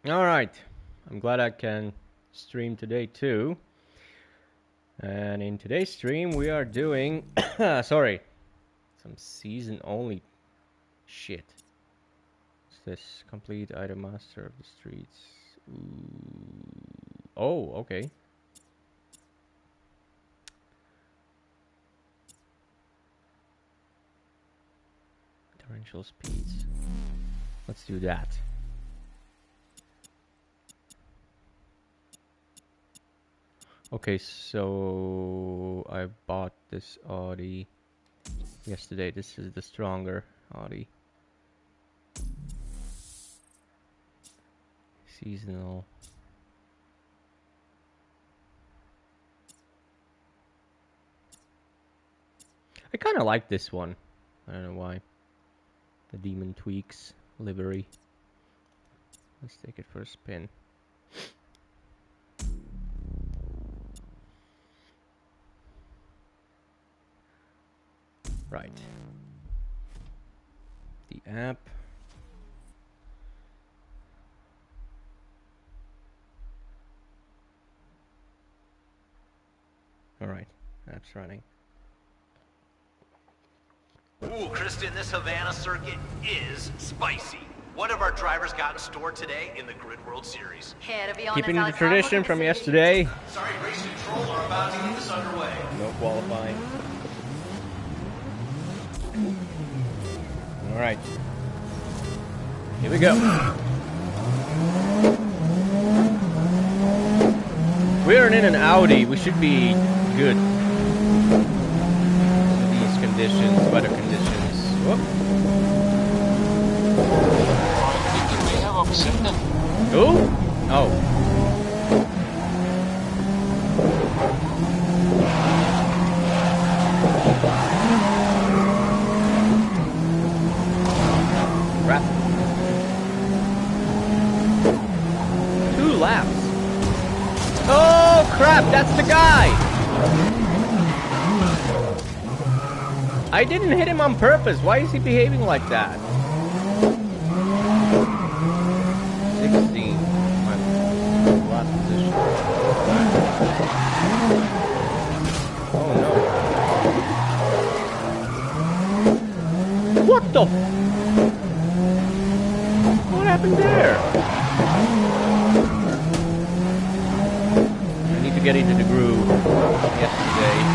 Alright, I'm glad I can stream today too. And in today's stream we are doing, some season only shit. What's this? Complete item master of the streets. Ooh. Oh, okay. Torrential speeds. Let's do that. Okay, so I bought this Audi yesterday. This is the stronger Audi. Seasonal. I kind of like this one. I don't know why. The Demon Tweaks livery. Let's take it for a spin. Right. The app. Alright, app's running. Ooh, Kristen, this Havana circuit is spicy. What have our drivers got in store today in the Grid World Series? Keeping the tradition from yesterday. Sorry, race control are about to get this underway. No qualifying. Alright. Here we go. We're in an Audi. We should be good. These conditions, weather conditions. Whoop. We have upset them. Who? Oh. Crap. 2 laps. Oh crap, that's the guy! I didn't hit him on purpose. Why is he behaving like that? 16. My last position. Oh no. What the? What happened there? I need to get into the groove yesterday.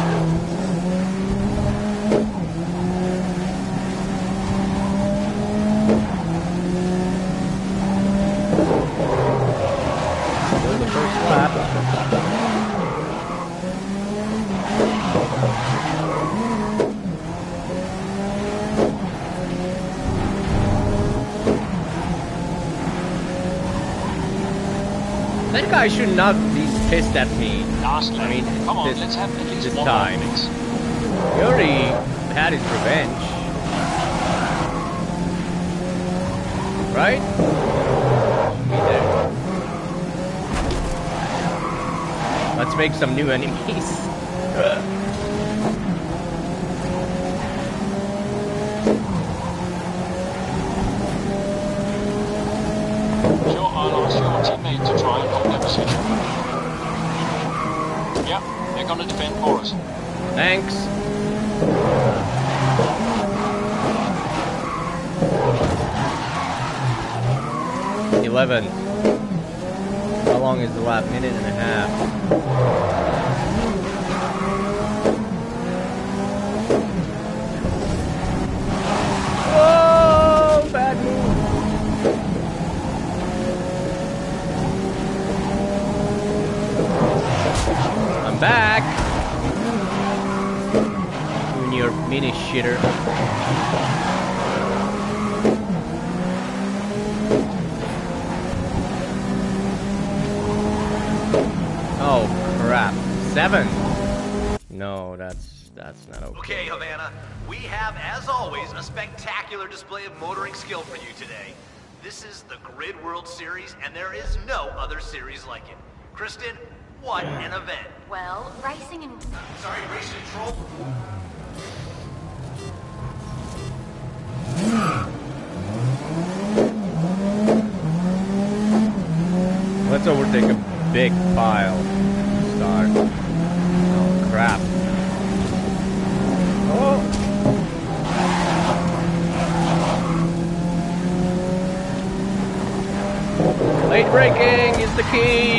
That guy should not be pissed at me. Lastly, I mean, come on, let's have at least this one time. mix. He already had his revenge. Right? Be there. Let's make some new enemies. Sure, I'll ask your teammate to try and hold their position. Yeah, they're gonna defend for us. Thanks. $11. How long is the lap? Minute and a half. Oh, bad move. I'm back. Doing your mini shitter. Oh crap. 7. No, that's not okay. Okay, Havana, we have, as always, a spectacular display of motoring skill for you today. This is the Grid World Series, and there is no other series like it. Kristen, what an event. Well, racing and... Sorry, race control. just overtake a big pile. Start. Oh crap. Oh! Late braking is the key!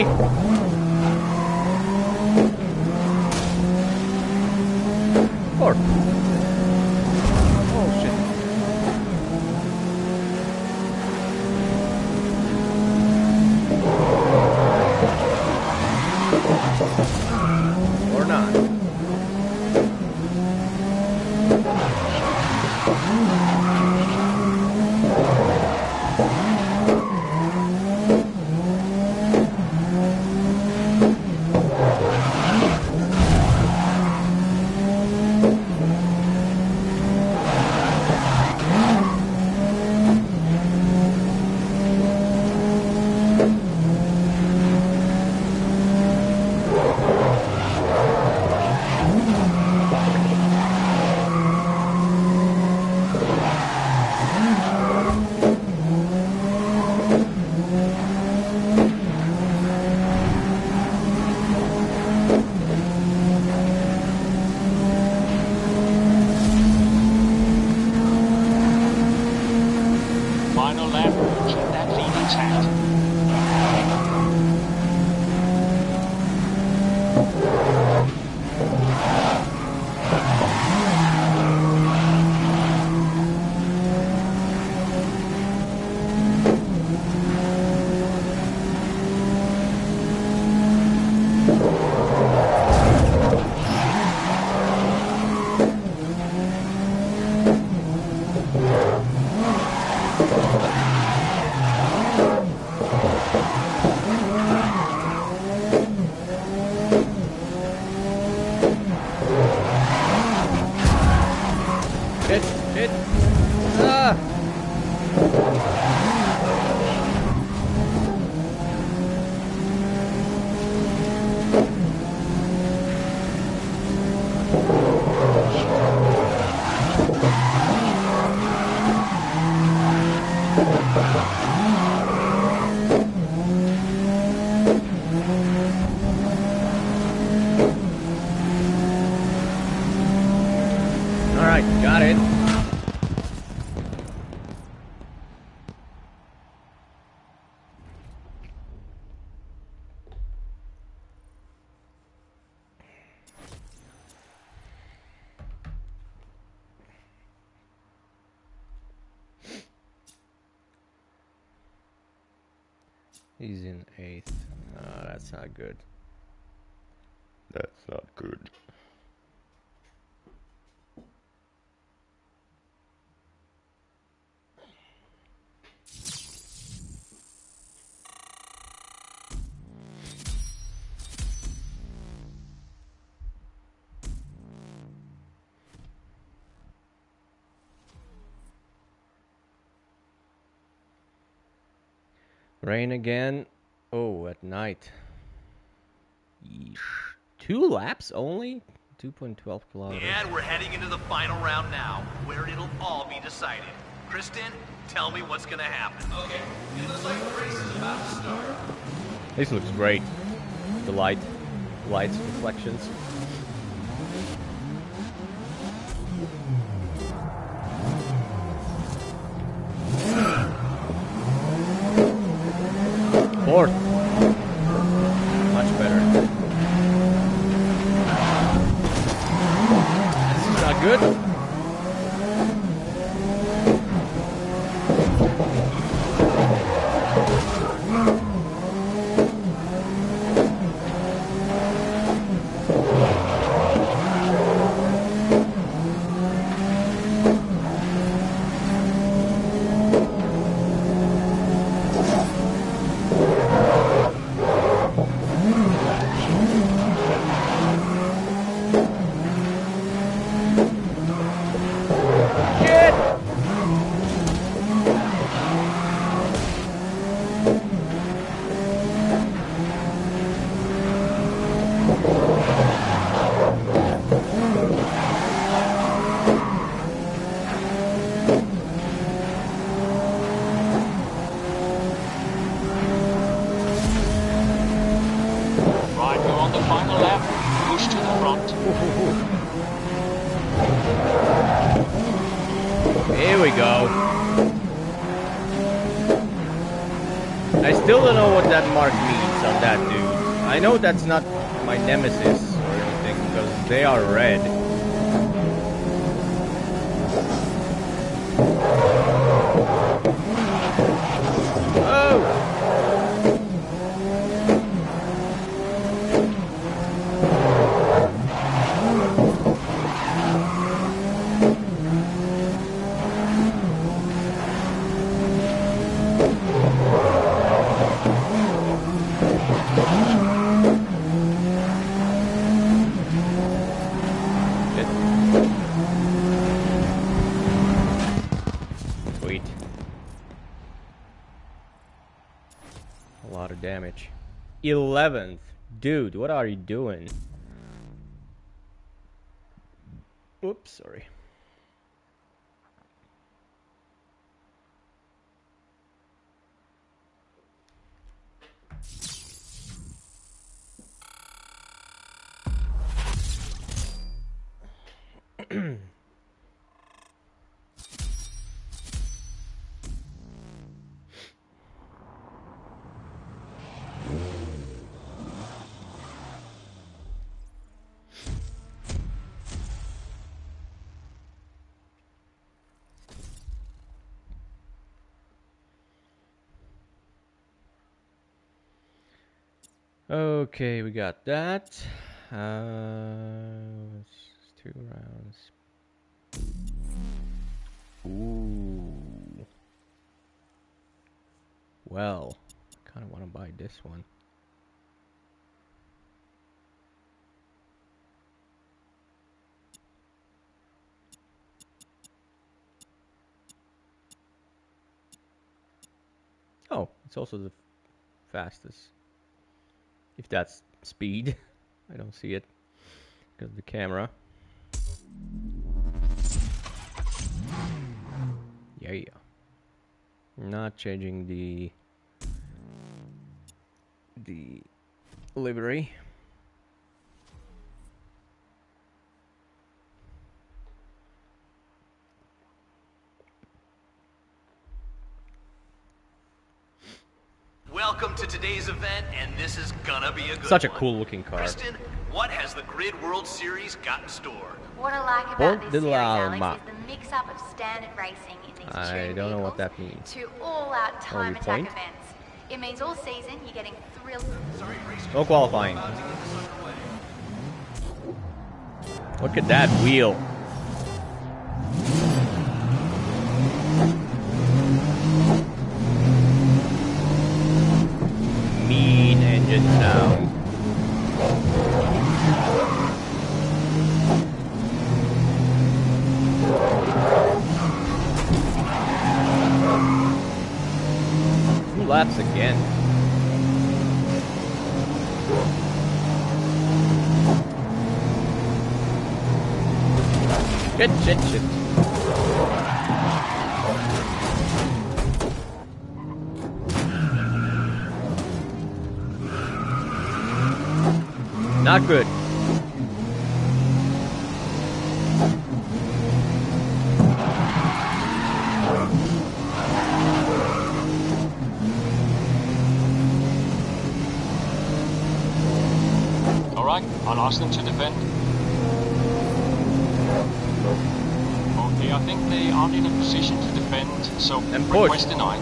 Or. Oh shit. Or not. Final lap, keep that lead intact. Shit! Ah! Alright, got it. He's in 8th. Oh, that's not good. That's not good. Rain again. Oh, at night. Yeesh. 2 laps only? 2.12 kilometers. And we're heading into the final round now, where it'll all be decided. Kristen, tell me what's gonna happen. Okay, it looks like the race is about to start. This looks great. The lights, reflections. Fourth. Much better. This is not good. go. I still don't know what that mark means on that dude. I know that's not my nemesis or anything because they are red. Oh! Sweet. A lot of damage. 11th. Dude, what are you doing? Oops, sorry. Okay, we got that. It's 2 rounds. Ooh. Well, I kind of want to buy this one. Oh, it's also the fastest. If that's speed. I don't see it because of the camera. Yeah. Not changing the livery. Welcome to today's event, and this is gonna be a good Such a one. cool looking car. Kristen, what has the Grid World Series got in store? What I like Port about de this series, l'Alma. Alex, is the mix-up of standard racing in these I two don't know what vehicles that means. to all-out time Only attack point? events. It means all season you're getting thrills. No qualifying. Look at that wheel. Mean engine sound. Two laps again. Shit. Not good. Alright, I'll ask them to defend. Okay, I think they aren't in a position to defend, so And push. request denied.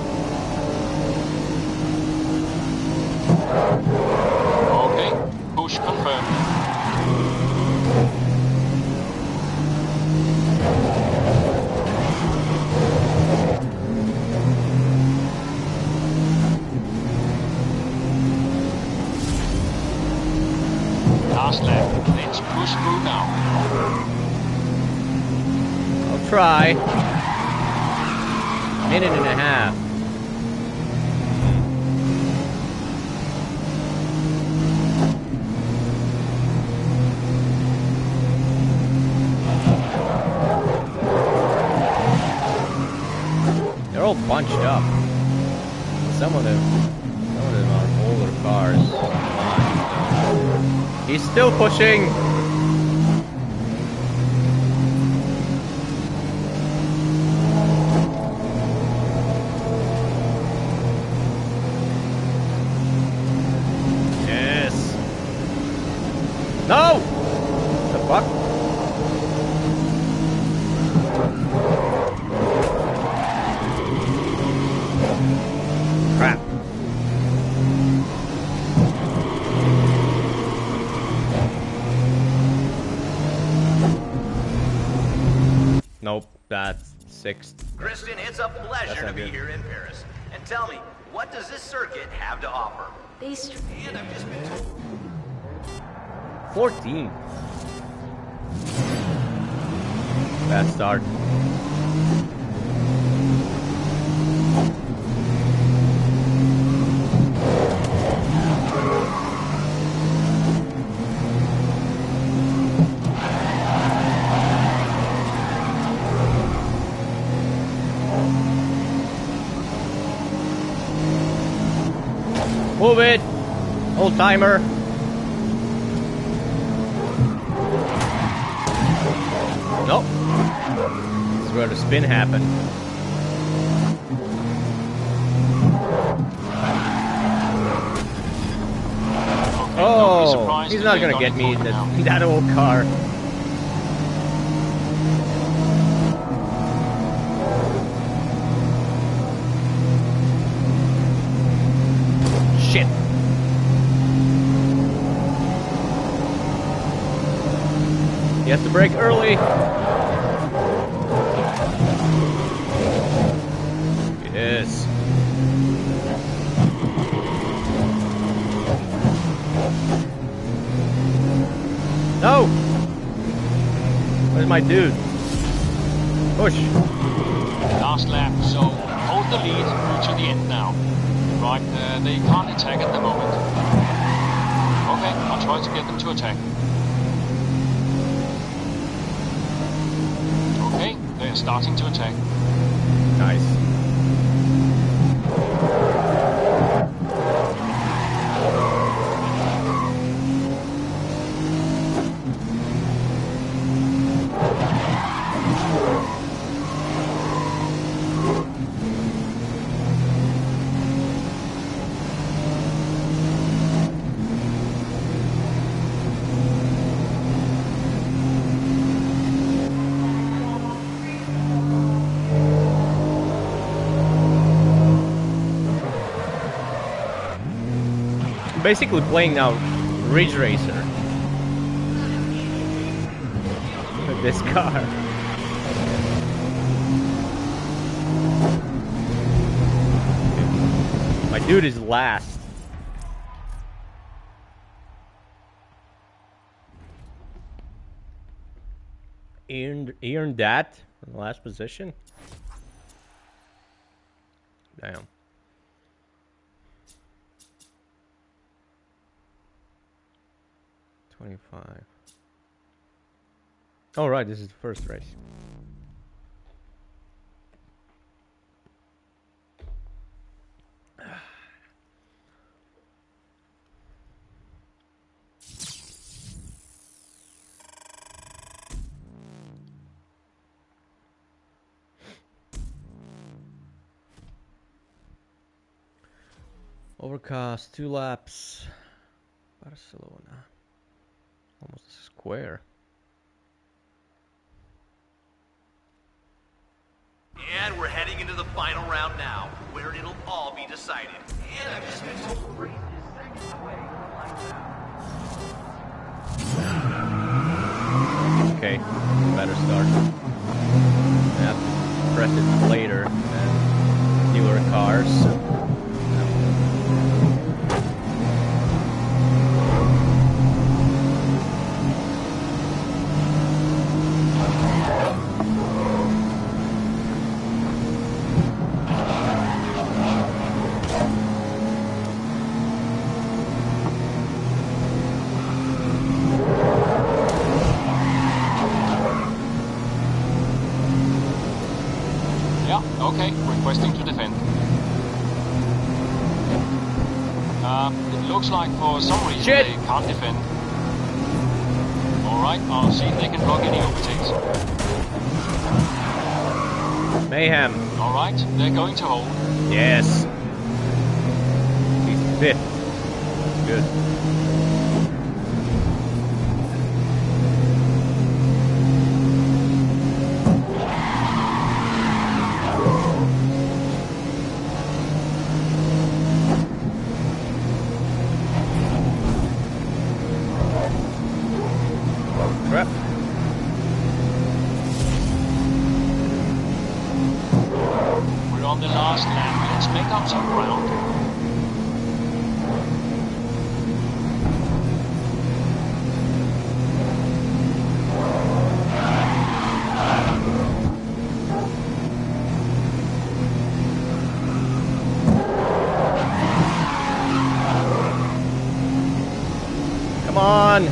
Okay, push confirmed. Last lap, let's push through now. I'll try. Minute and a half. They're all bunched up. Some of them are older cars. He's still pushing. Nope, that's 6th. Kristen, it's a pleasure to not be good. here in Paris. And tell me, what does this circuit have to offer? These And I've just been told. 14. Bad start. Move it, old timer. Nope. This is where the spin happened. Okay, don't be Oh, surprised he's if not they've gonna got get it me for in, you now. in that old car. Shit. He has to brake early. Yes. No! Where's my dude? Push. Last lap, so hold the lead through to the end now. Right, they can't attack at the moment. Okay, I'll try to get them to attack. Okay, they're starting to attack. Nice. Basically playing now Ridge Racer with this car. My dude is last. Earned that in the last position. Damn. Oh, right, this is the first race. Overcast, 2 laps. Barcelona. Almost a square. And we're heading into the final round now, where it'll all be decided. And I've just been told the race is seconds away from lights out. Okay, better start. I have to press it later than newer cars. Okay, requesting to defend. It looks like for some reason Shit. they can't defend. Alright, I'll see if they can block any overtakes. Mayhem. Alright, they're going to hold. Yes. He's 5th. Good. Crap. from the last lap. Let's make up some ground. Come on!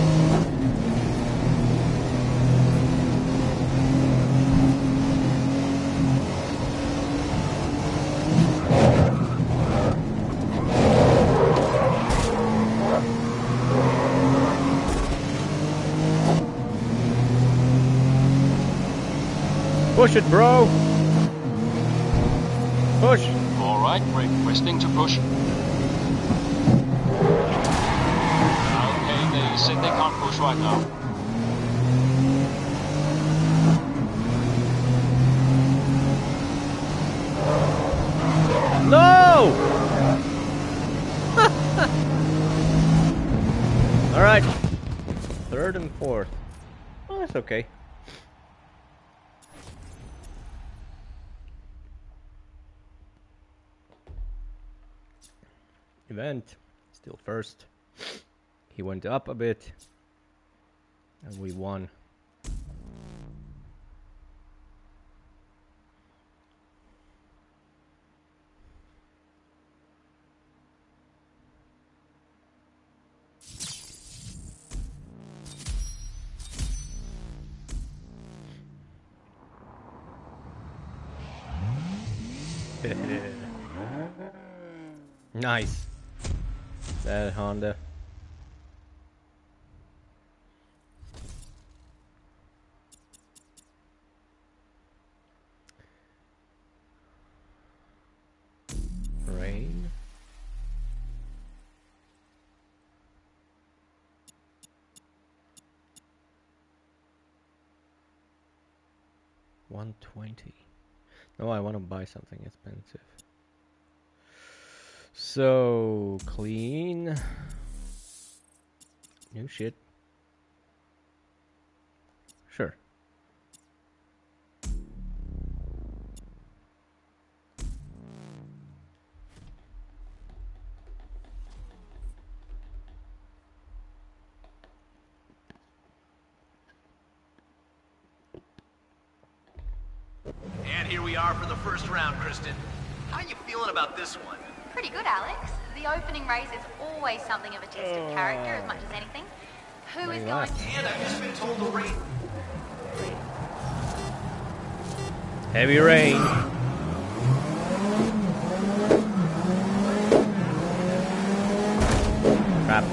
Push it, bro! Push! Alright, requesting to push. Okay, they said they can't push right now. No! Alright. Third and fourth. Oh, that's okay. Event. Still first. He went up a bit. And we won. Nice. That Honda. Rain. $120. No, I want to buy something expensive. So clean. New shit. Sure. And here we are for the first round, Kristen. How you feeling about this one? Pretty good, Alex. The opening race is always something of a test of character as much as anything. Who is going to... And I've just been told the race... Heavy rain. Crap.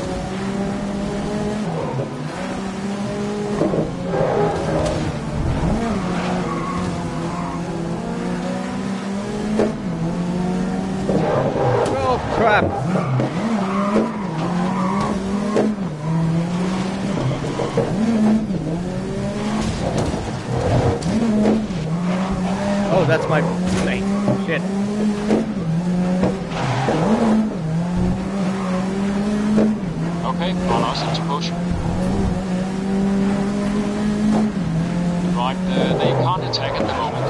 Oh, crap. Oh, that's my mate. Shit. Okay, I'll ask them to push. Right, they can't attack at the moment.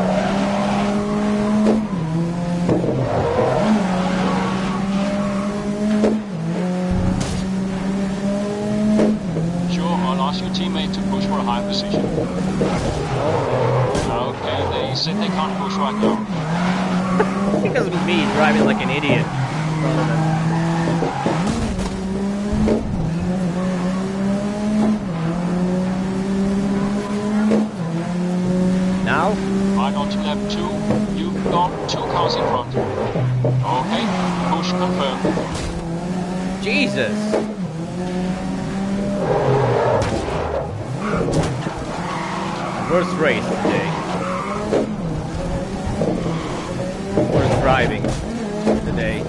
Sure, I'll ask your teammate to push for a higher position. Okay, they said they can't push right now. Because of me driving like an idiot in front of them. Now? Right on to lap 2. You've got 2 cars in front. Okay, push confirmed. Jesus! Worst race today. Worst driving today.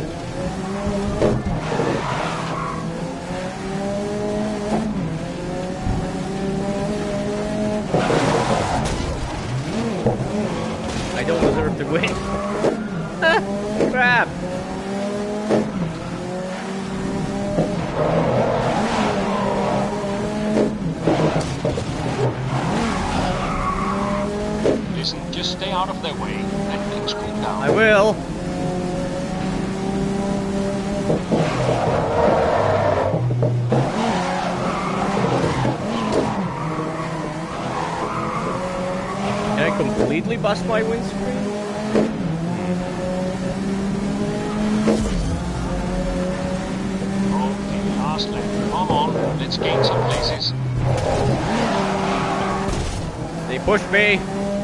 I don't deserve to win. Crap! Listen, just stay out of their way. Let things cool down. I will. Can I completely bust my windscreen? Okay, last lap. Come on, let's gain some places. They pushed me.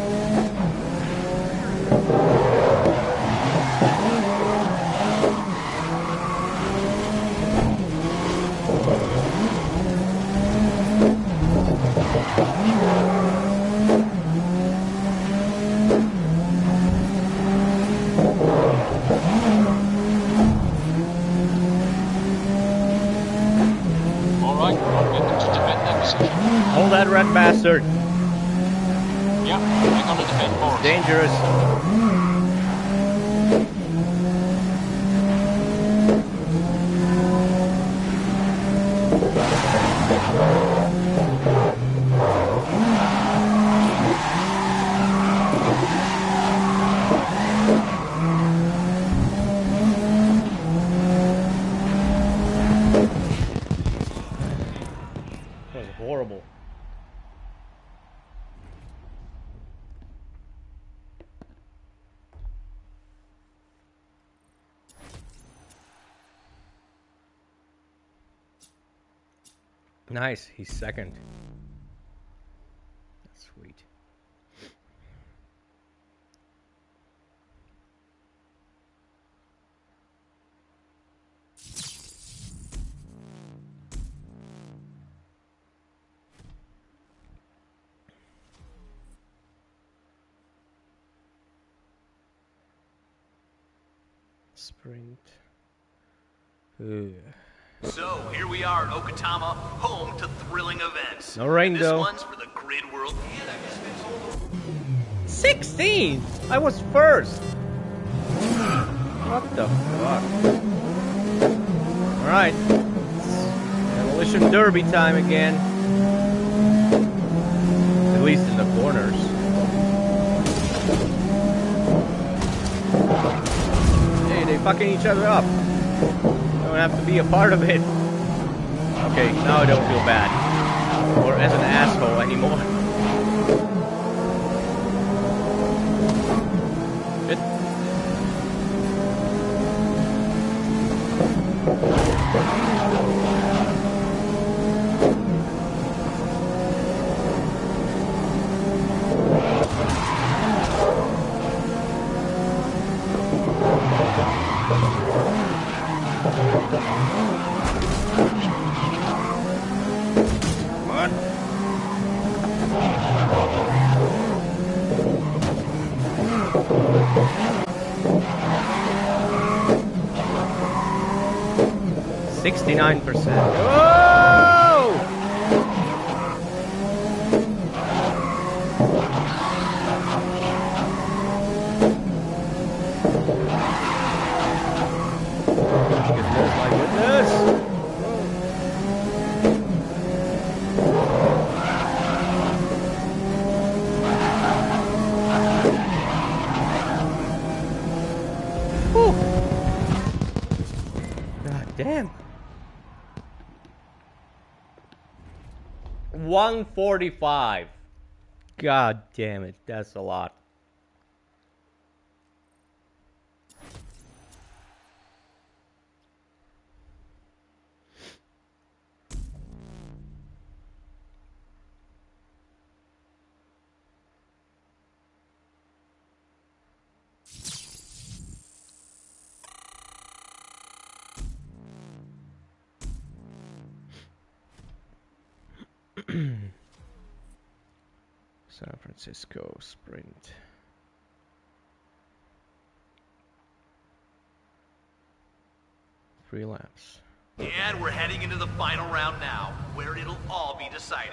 Alright, I'll get them to defend their position. Hold that red bastard. Yeah, we're gonna defend for us. Dangerous. That was horrible. Nice, he's second. That's sweet. Sprint. Ugh. So, here we are at Okatama, home to thrilling events. No rain, This though. one's for the Grid World. 16! I was first! What the fuck? Alright. Demolition Derby time again. At least in the corners. Hey, they fucking each other up. Don't have to be a part of it. Okay, now I don't feel bad. Or as an asshole anymore. It. What? 69%. Whoa! Goodness, my goodness! Whew. God damn. 145. God damn it, that's a lot. San Francisco sprint. Three laps. And we're heading into the final round now, where it'll all be decided.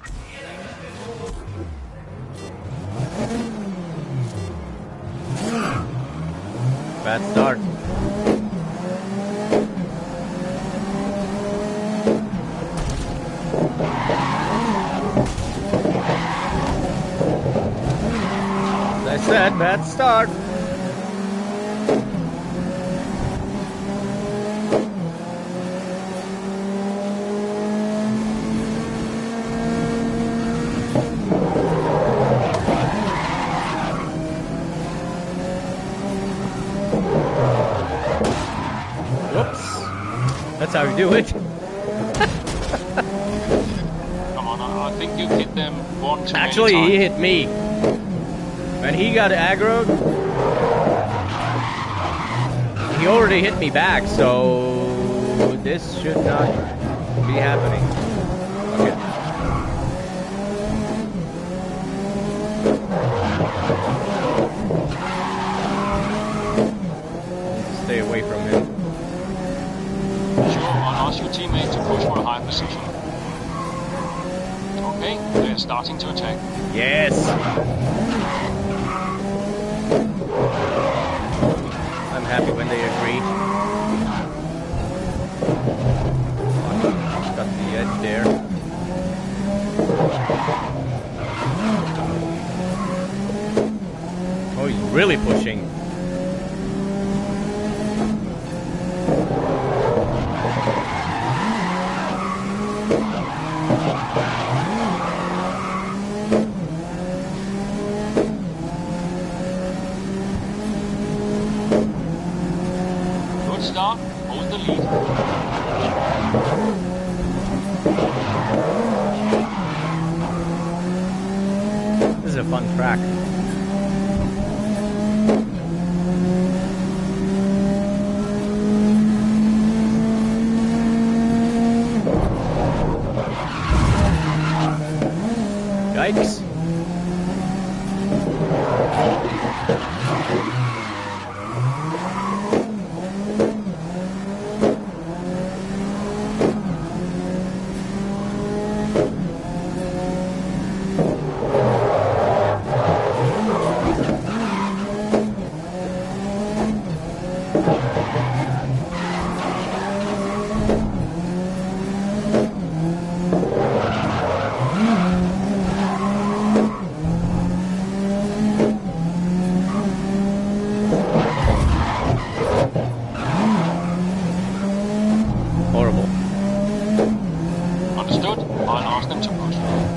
Bad start. said bad start. That's how you do it. Come on, I think you hit them one too Actually, many he times. hit me. When he got aggroed, he already hit me back, so this should not be happening. Okay. Stay away from him. Sure, I'll ask your teammate to push for a high position. Okay, they're starting to attack. Yes. I'm happy when they agree. Got the edge there. Oh, he's really pushing. Good start, hold the lead. This is a fun track. Yikes. Horrible. Understood? I'll ask them to push.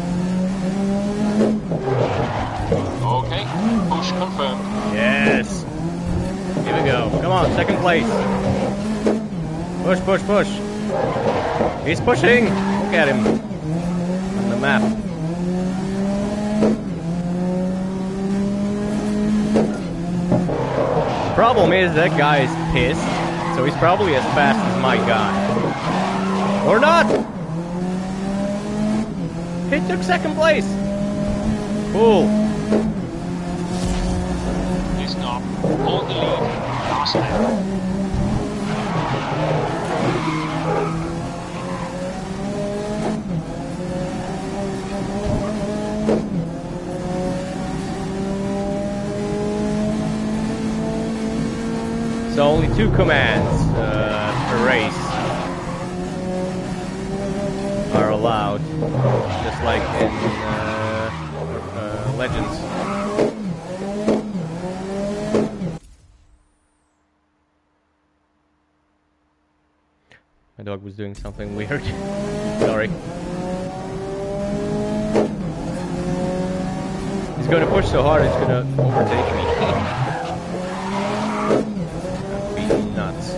Okay, push confirmed. Yes. Here we go. Come on, second place. Push, push, push. He's pushing. Look at him on the map. Problem is that guy is pissed, so he's probably as fast as my guy. Or not! He took second place. Cool. Listen up, hold the lead. Last lap. So only 2 commands per race are allowed, just like in Legends. My dog was doing something weird. Sorry. He's gonna push so hard it's gonna overtake me. That'd be nuts.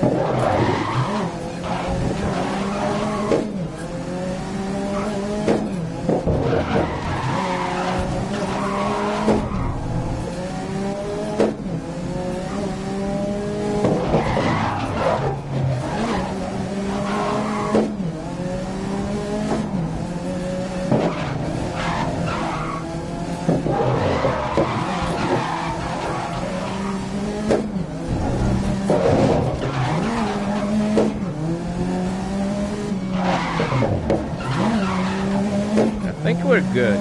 I think we're good.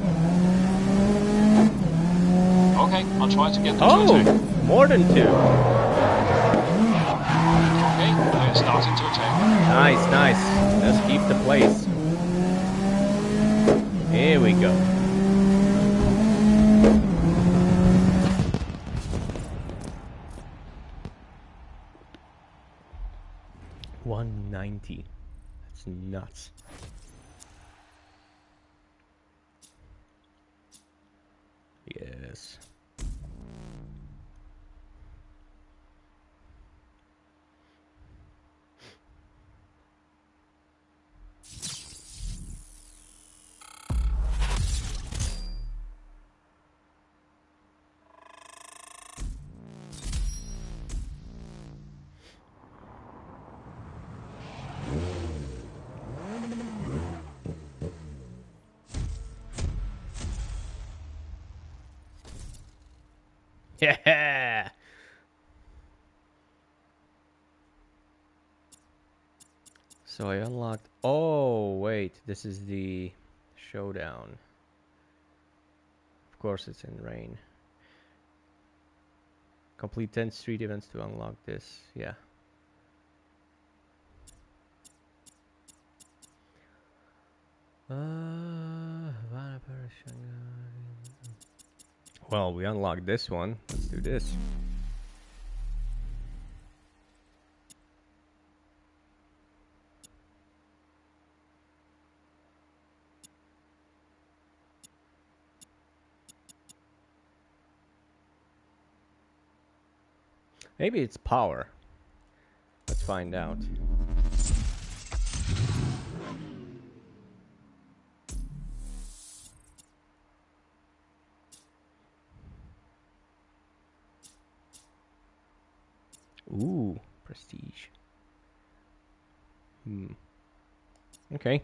Okay, I'll try to get them to Oh, attack. more than 2. Okay, they're starting to attack. Nice, nice. Let's keep the place. Here we go. 90. That's nuts. Yes. Yeah. So I unlocked. Oh, wait. This is the showdown. Of course, it's in rain. Complete 10 street events to unlock this. Yeah. Well, we unlocked this one. Let's do this. Maybe it's power. Let's find out. Ooh, prestige. Okay.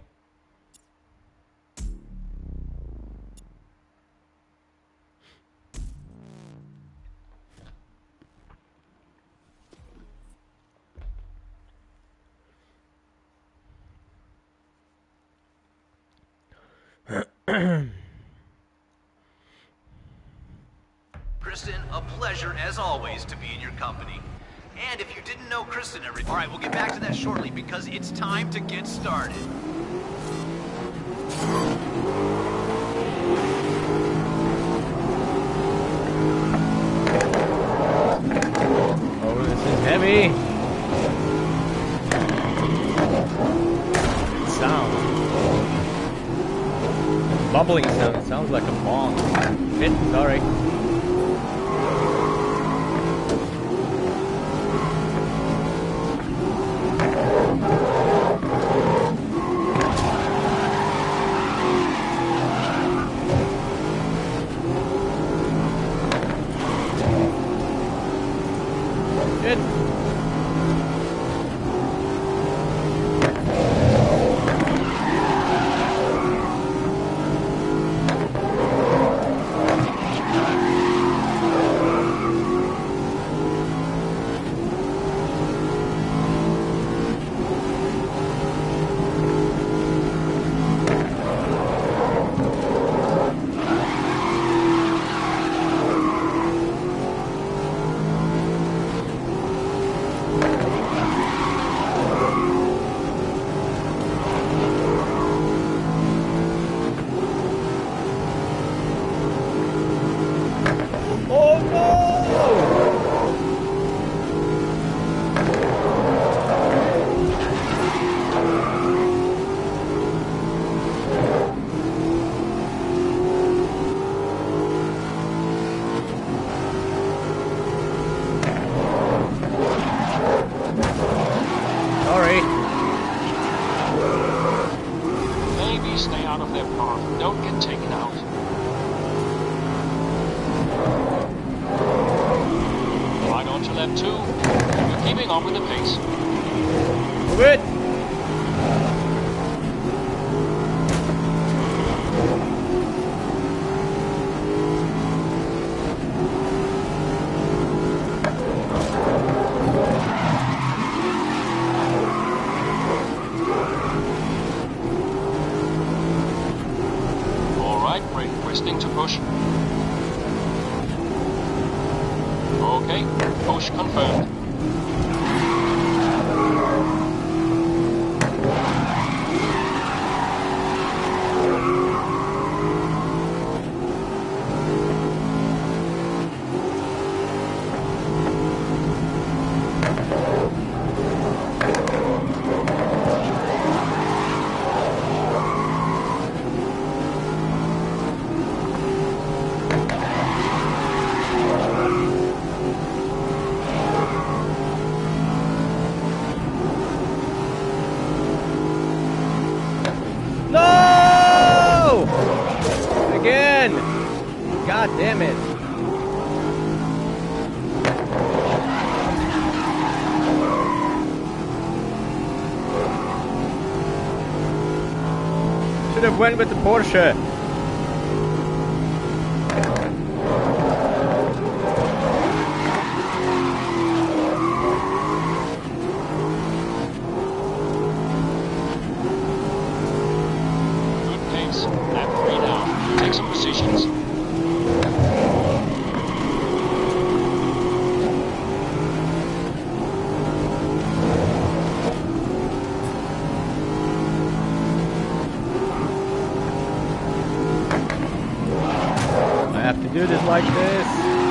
Kristen, a pleasure as always to be in your company. And if you didn't know Kristen everything... Alright, we'll get back to that shortly because it's time to get started. Oh, this is heavy. Sound. Bubbling sound. It sounds like a bong. Shit, sorry. God damn it. Should have went with the Porsche. Good pace. Lap 3 now. Take some positions. I have to do this like this.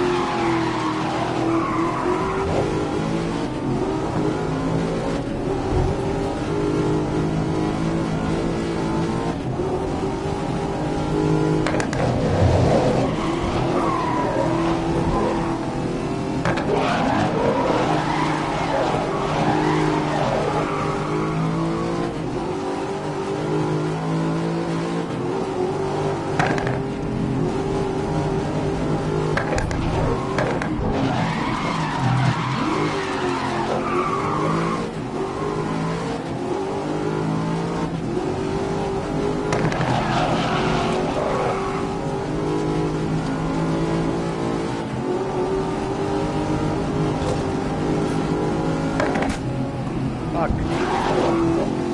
Fuck.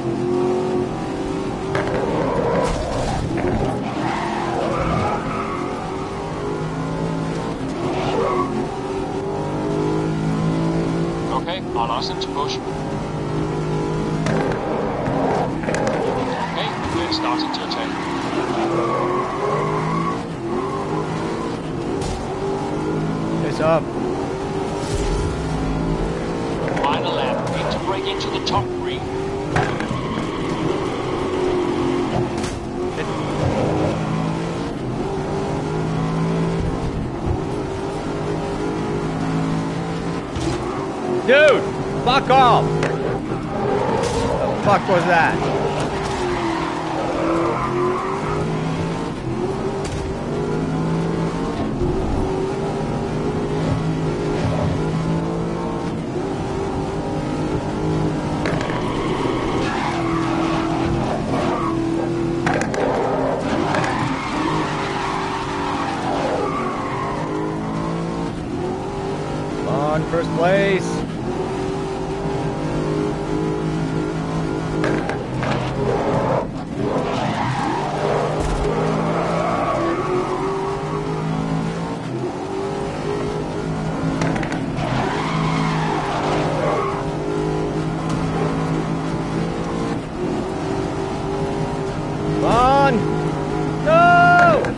Okay, I'll ask them to push. Okay, we're starting to attack. It's up. Final lap. Need to break into the top 3. Dude, fuck off! The fuck was that? On first place. Come on! No!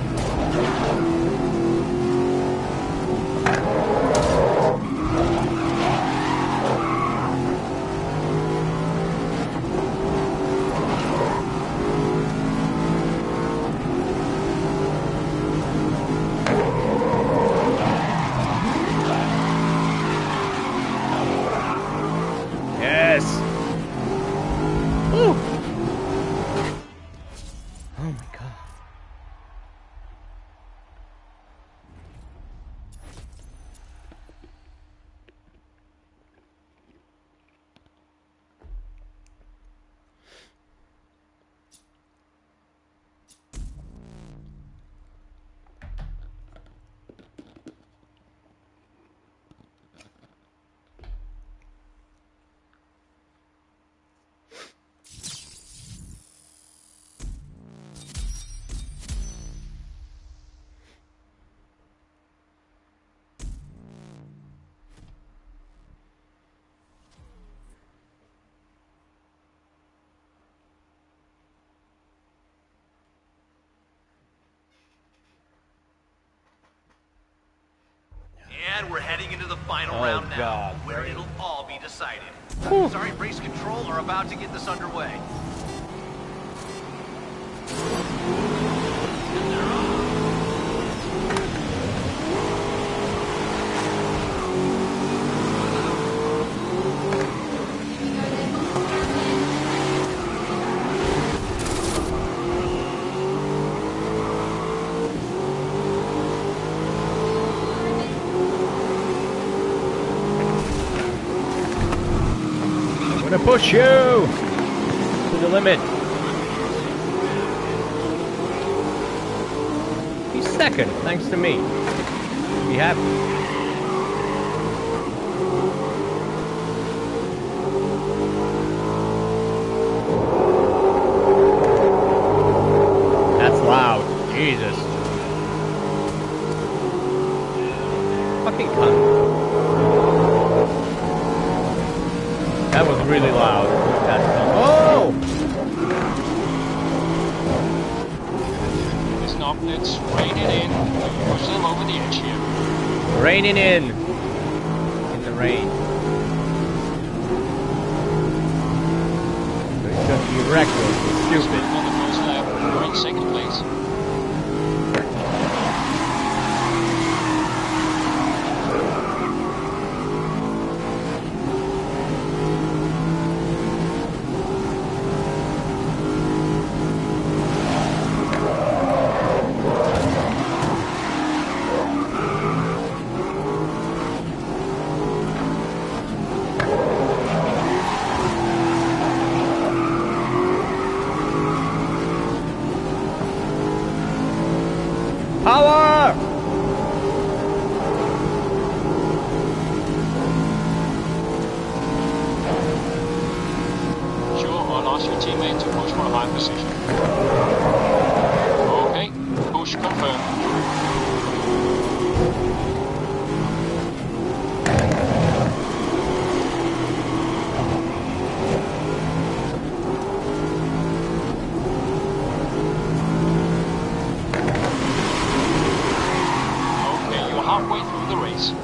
Yes! Woo! Oh my god. And we're heading into the final Oh, round now, God. where it'll all be decided. Whew. Sorry, race control are about to get this underway. gonna push you to the limit. He's second, thanks to me. Be happy. That's loud. Jesus. Fucking cunt. That was really loud. Oh! Listen up, it's raining in. Push them over the edge here. Raining in the rain. It's gonna be reckless. Stupid. On the first lap, you're in second place. Power! Sure, I'll ask your teammate to push for a high position. Okay, push confirmed. Okay, you're halfway through the race.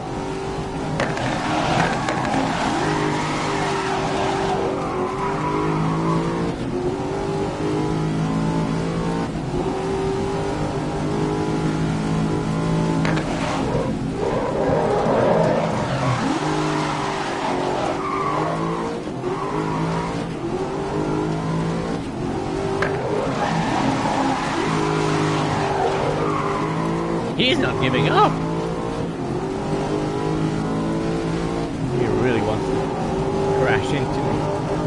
He's not giving up. He really wants to crash into me.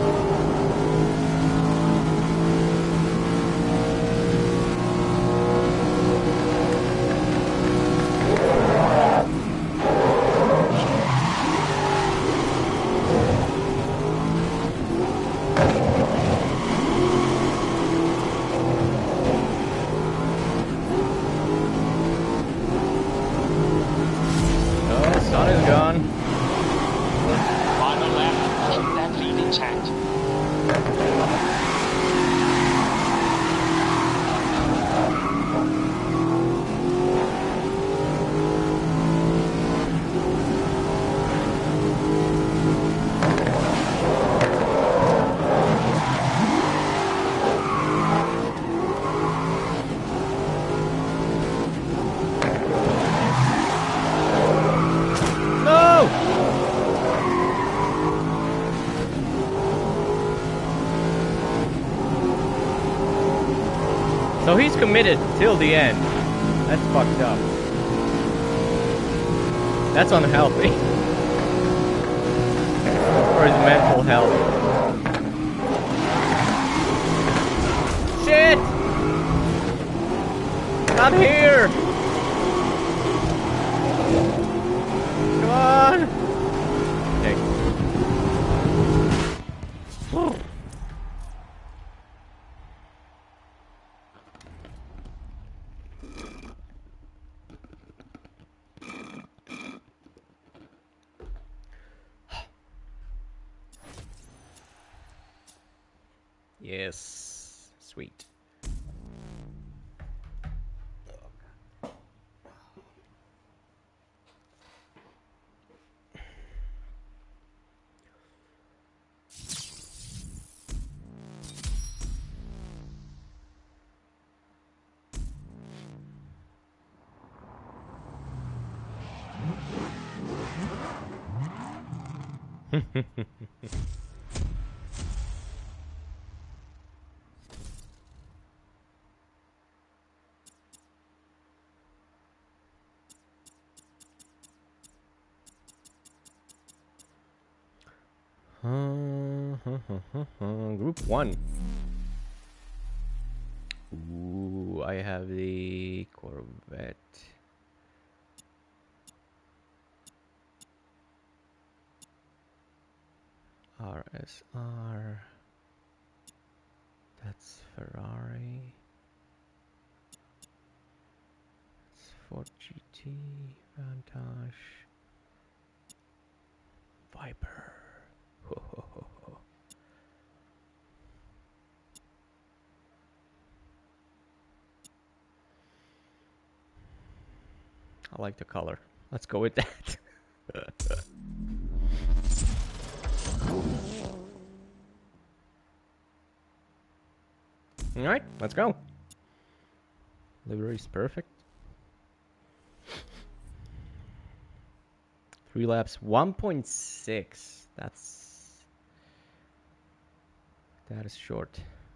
Oh, sun is gone. Final lap, keep that lead intact. No! So he's committed till the end. That's fucked up. That's unhealthy. For his mental health. Shit! Not here! Come on! Okay. Yes. Sweet. Group 1. Ooh, I have the Corvette. RSR. That's Ferrari. It's Ford GT, Vantage, Viper. Ho, ho, ho, ho. I like the color. Let's go with that. All right, let's go. Livery is perfect. 3 laps, 1.6. That is short.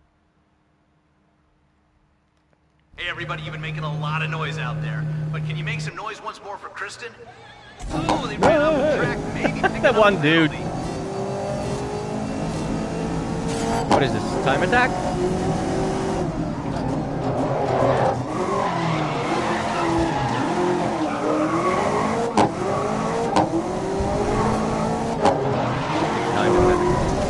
Hey everybody, you've been making a lot of noise out there. But can you make some noise once more for Kristen? Ooh, they ran off the track. Maybe pick That up one the dude. penalty. What is this? Time attack? Time attack.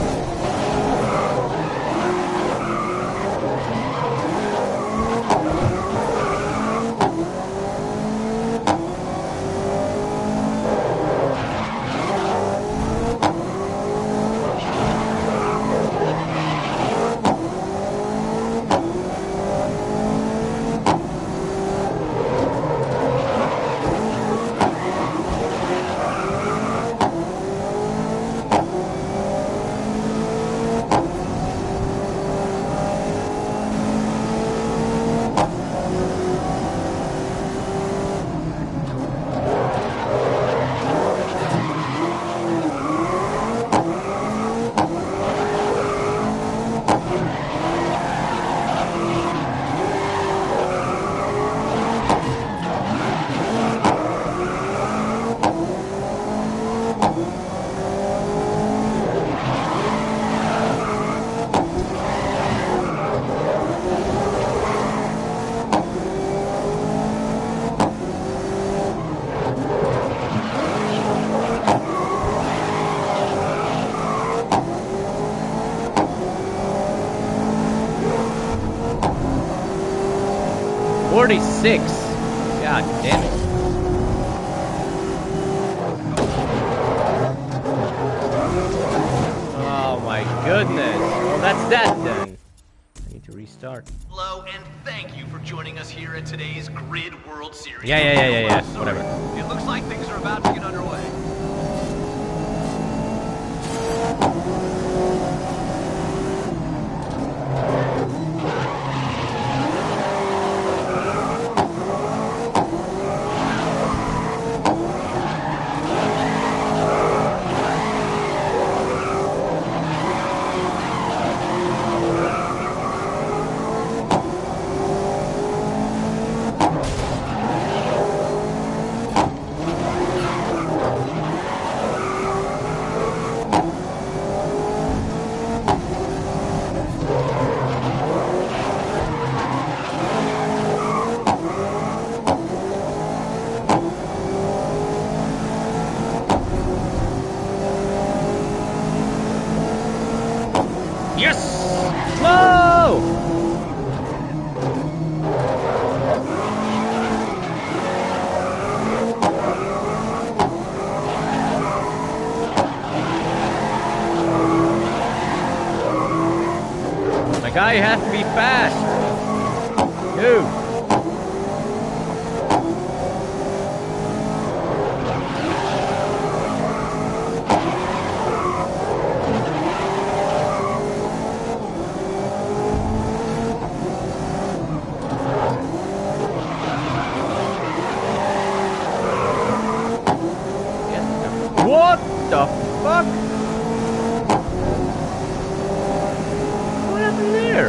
.46. God damn it. Oh my goodness. Well, that's that then. I need to restart. Hello, and thank you for joining us here at today's Grid World Series. Yeah. Sorry. Whatever. It looks like things are about to get underway. Yes! Whoa! The guy has to be fast. Dude. What the fuck? What happened there?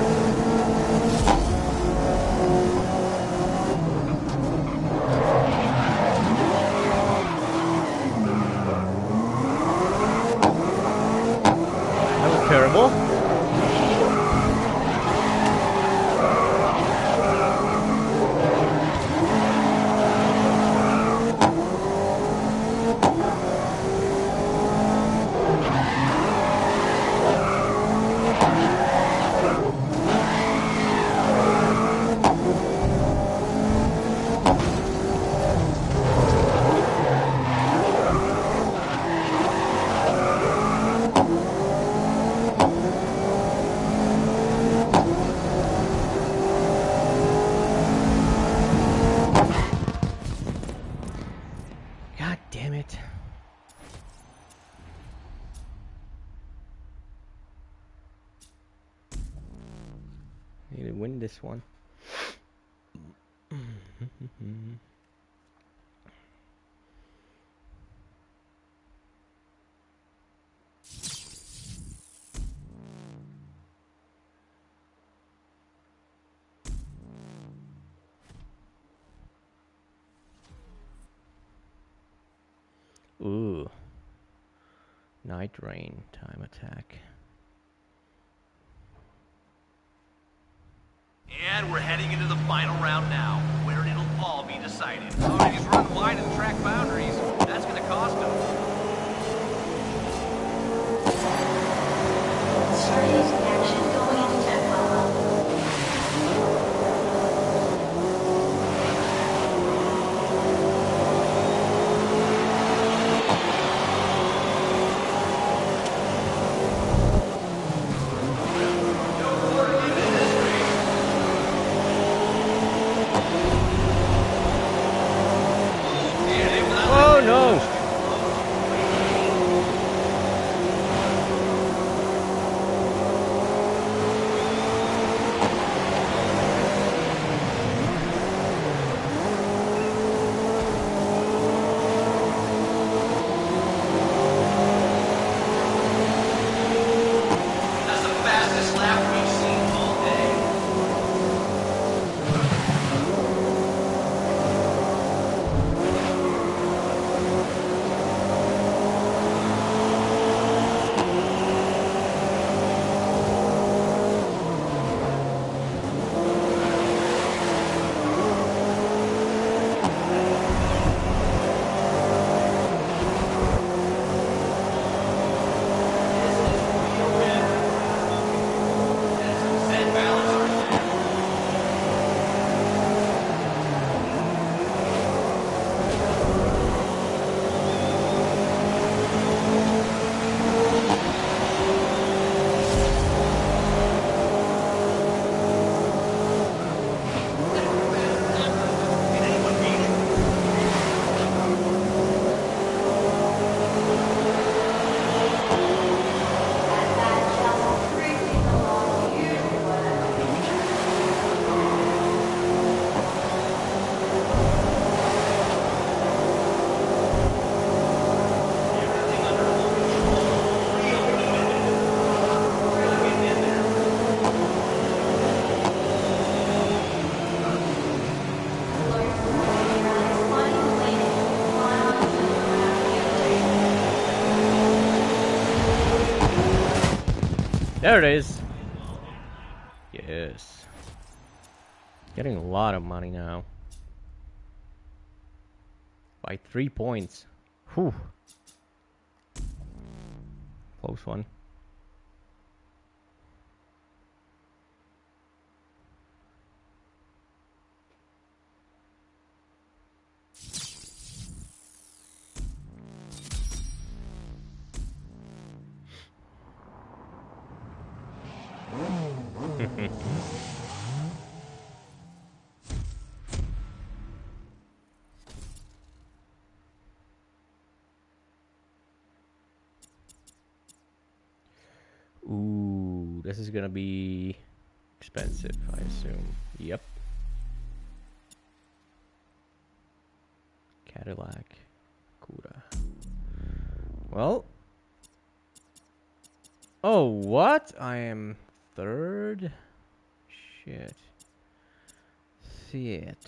That was terrible. combo. God damn it. Need to win this one. Ooh. Night Rain, time attack. And we're heading into the final round now, where it'll all be decided. Oh, and he's run wide in the track boundaries. That's going to cost him. Serious action going into tempo. Oh no! That's the fastest lap we've seen all day. There it is. Yes. Getting a lot of money now. By 3 points. Whew. Close one. Ooh, this is gonna be expensive, I assume. Yep. Cadillac Cura. Well. Oh, what? I am third? Shit. Shit.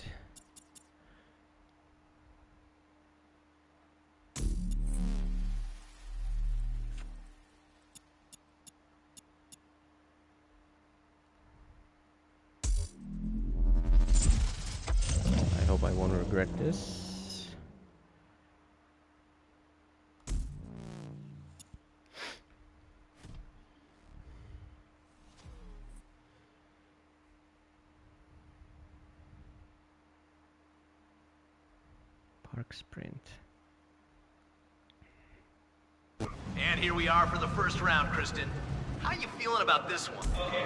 regret this. Park sprint. And here we are for the first round, Kristen. How you feeling about this one?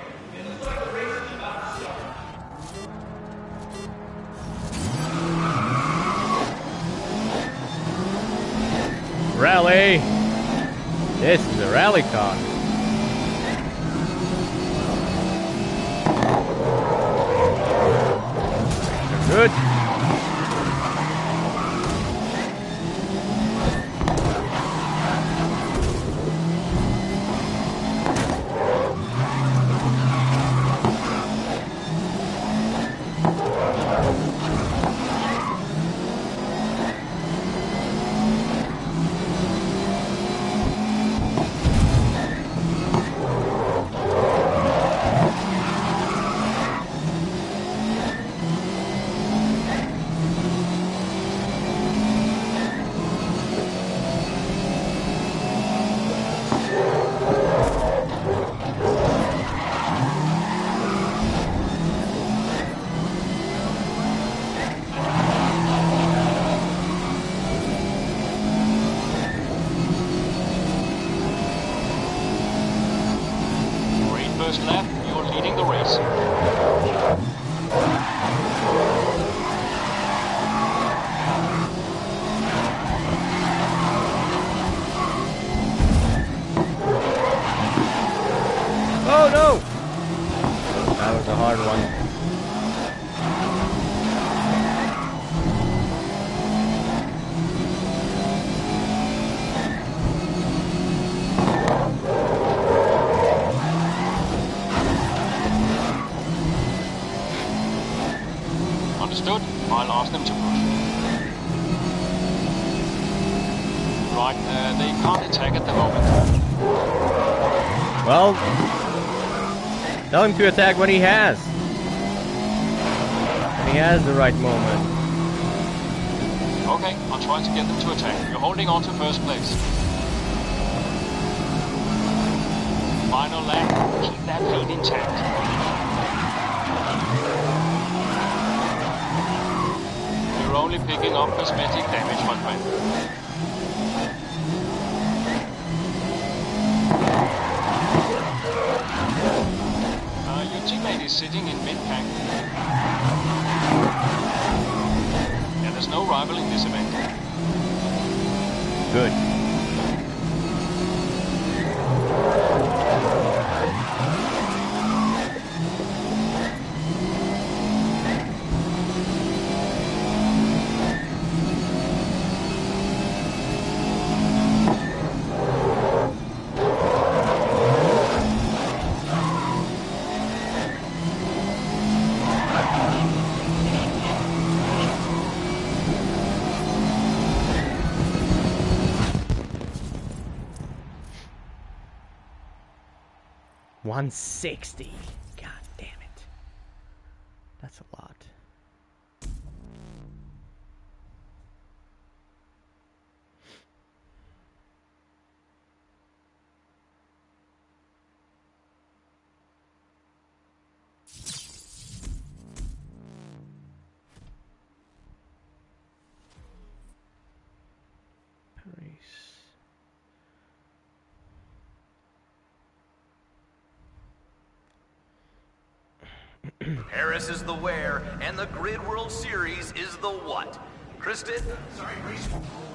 Rally! This is a rally car. Good. First lap, you're leading the race. Oh no! That was a hard one. Understood. I'll ask them to push. Right, they can't attack at the moment. Well, tell him to attack when he has. When he has the right moment. Okay, I'll try to get them to attack. You're holding on to first place. Final lap. Keep that lead intact. You're only picking up cosmetic damage, my friend. Your teammate is sitting in mid-pack. And there's no rival in this event. Good. $160. God damn it. That's a lot. Paris is the where, and the Grid World Series is the what. Kristen? Sorry, race.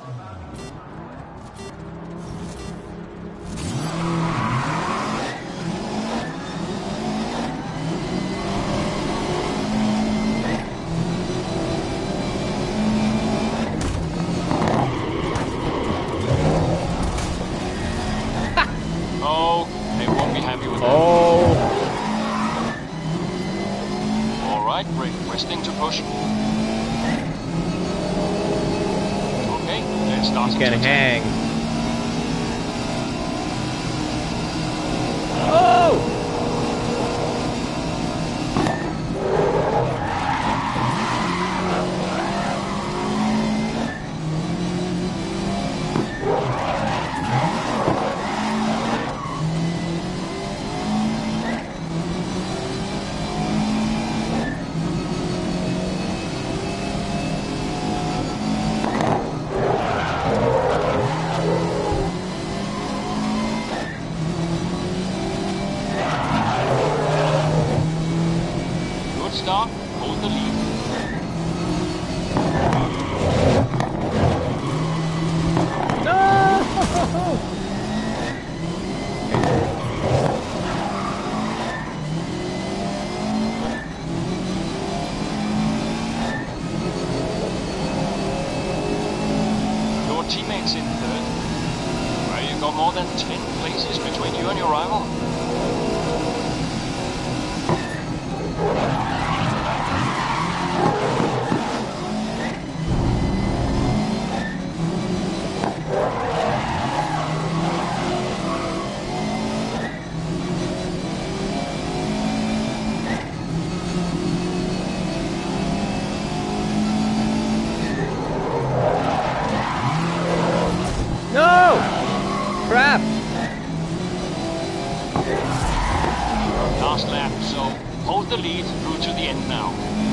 Oh, they won't be happy with that. Oh. Alright, requesting to push. Okay, let's start. You can hang. Oh! teammates in third. Well, you've got more than 10 places between you and your rival. Crap! Last lap, so hold the lead through to the end now.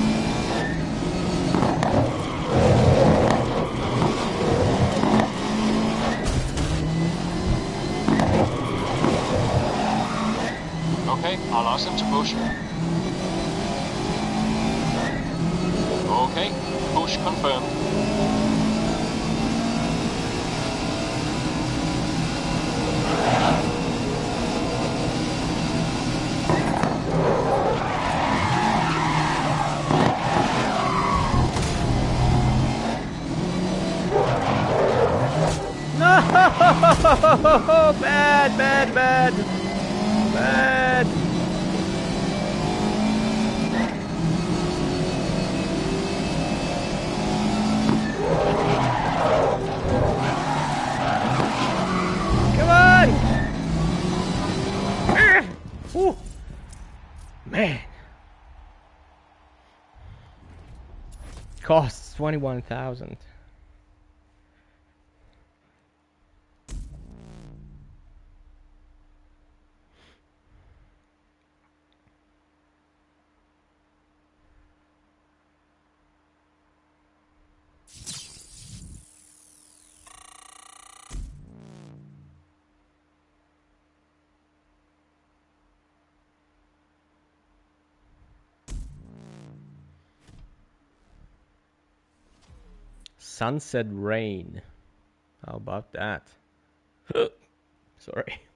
Okay, I'll ask them to push. Okay, push confirmed. Bad, bad, bad. Bad. Come on. Ooh. Man. Costs 21,000. Sunset Rain. How about that? Sorry.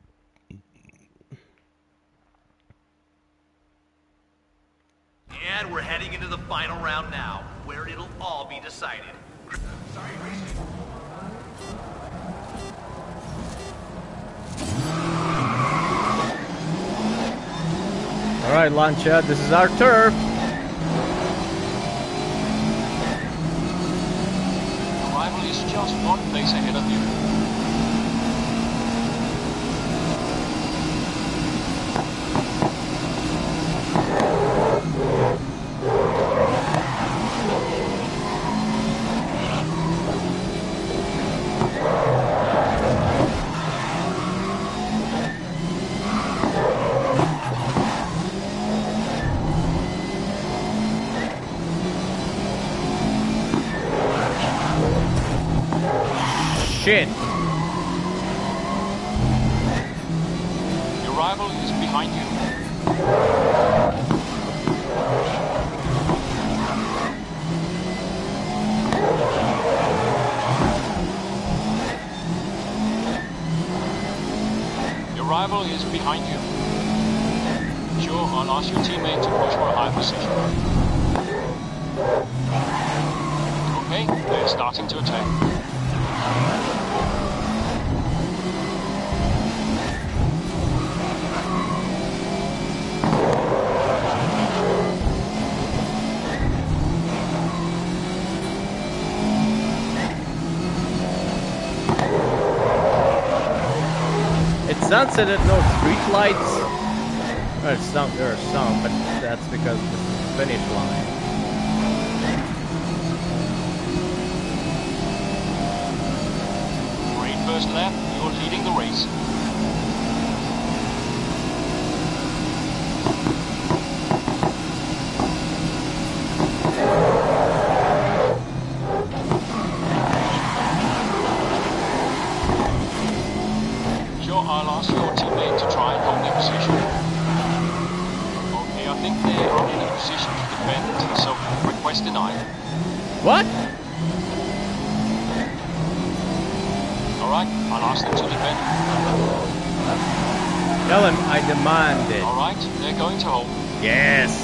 And we're heading into the final round now, where it'll all be decided. All right, Lancia, this is our turf. Your rival is just one place ahead of you. Shit. Your rival is behind you. Your rival is behind you. Sure, I'll ask your teammate to push for a high position. Okay, they're starting to attack. It's sunsetted, no street lights. Well, there are some, but that's because this is the finish line. Great first lap, you're leading the race. Sure, I'll ask your teammate to try and hold their position. Okay, I think they are in a position to defend, so request denied. What? Alright, I'll ask them to defend. Tell him I demand it. Alright, they're going to hold. Yes.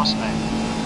last lap.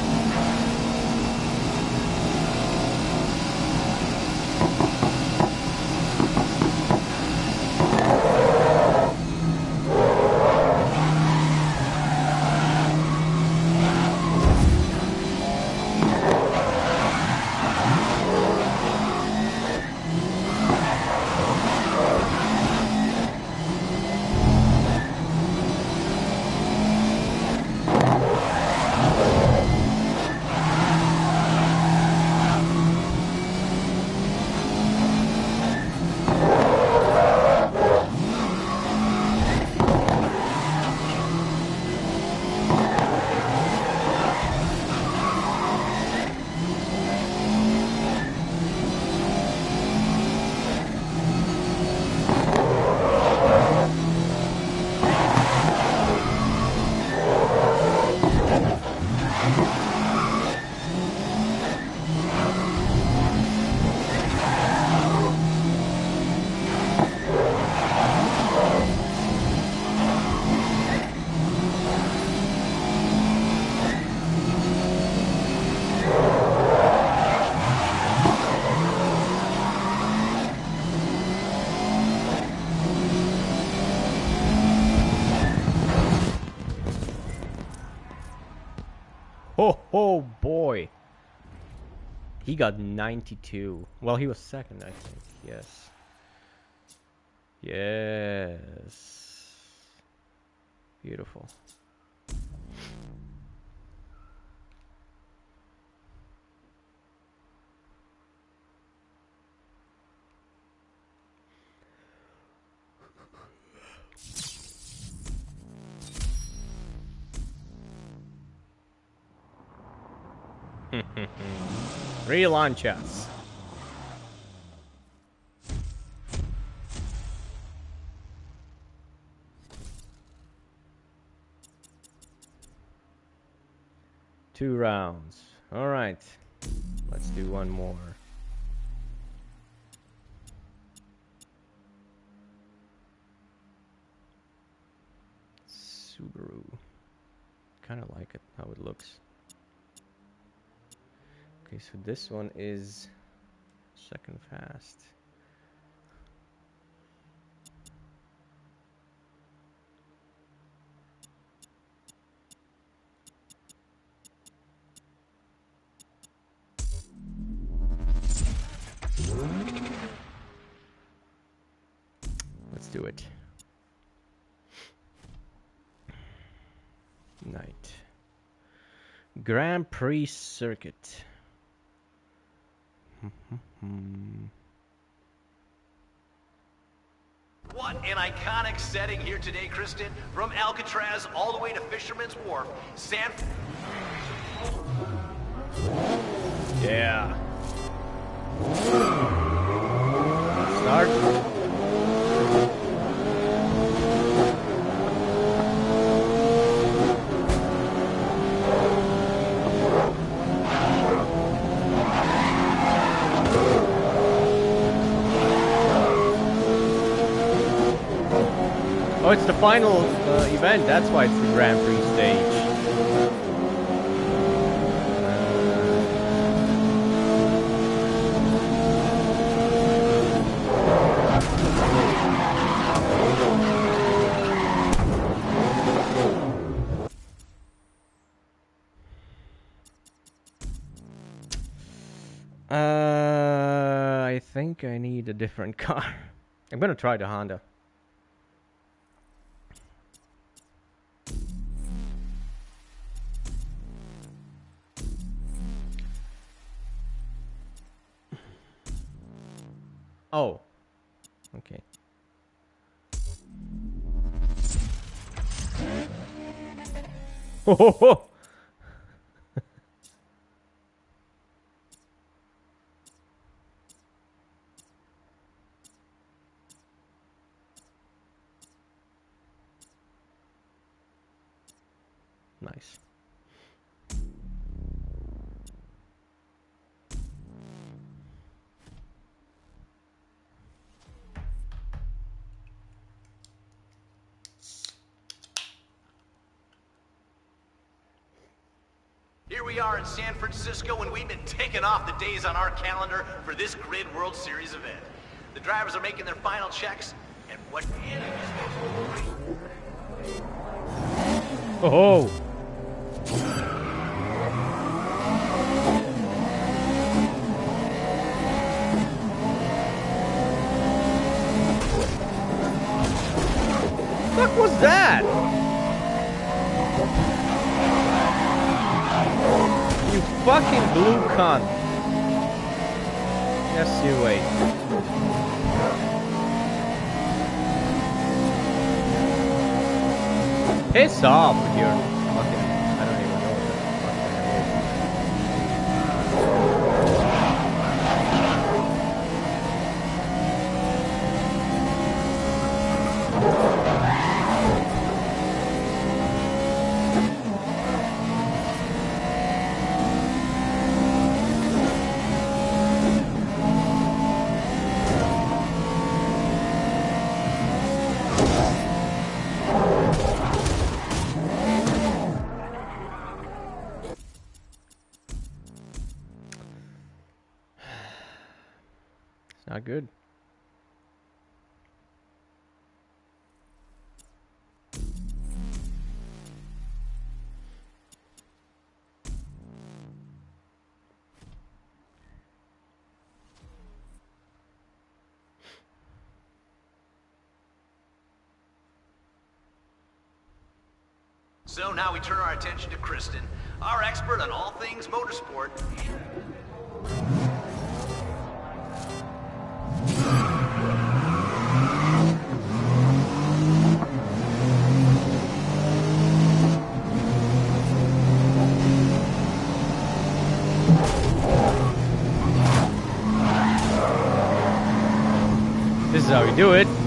Oh boy. He got 92. Well, he was second, I think. Yes. Yes. Beautiful. Relaunchers. Two rounds. All right. Let's do one more. Subaru. Kind of like it, how it looks. Okay, so this one is second fast. Let's do it. Night. Grand Prix circuit. What an iconic setting here today, Kristen. From Alcatraz all the way to Fisherman's Wharf, Yeah. Start. Oh, it's the final event. That's why it's the Grand Prix stage. I think I need a different car. I'm gonna try the Honda. Oh, okay. Oh, nice. Here we are in San Francisco, and we've been ticking off the days on our calendar for this Grid World Series event. The drivers are making their final checks, and what... Oh! What was that? You fucking blue cunt. Yes, you wait. Piss off with your fucking... I don't even know what the fuck not good. So now we turn our attention to Kristen, our expert on all things motorsport. This is how we do it.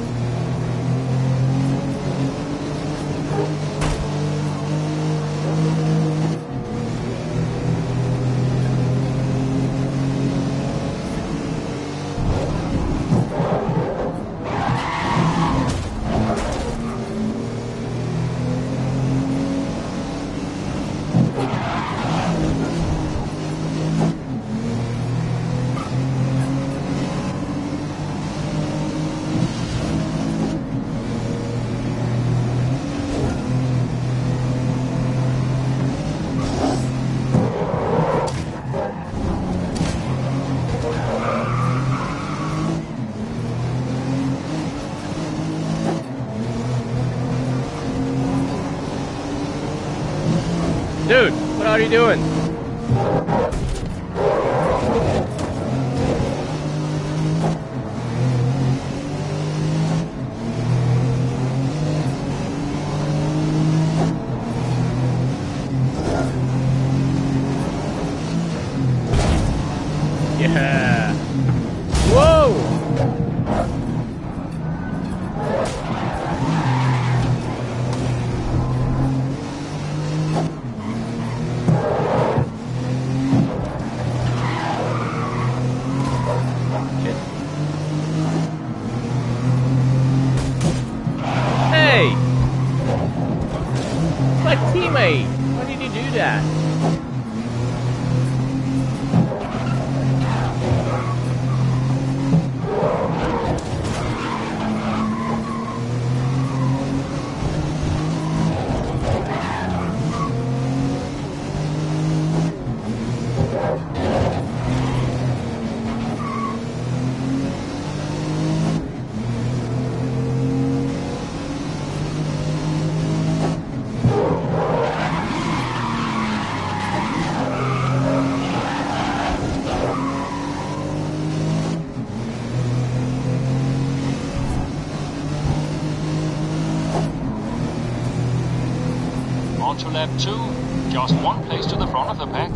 Dude, what are you doing? Yeah. Whoa! Hey! My teammate! Why did you do that? On to lap 2, just one place to the front of the pack.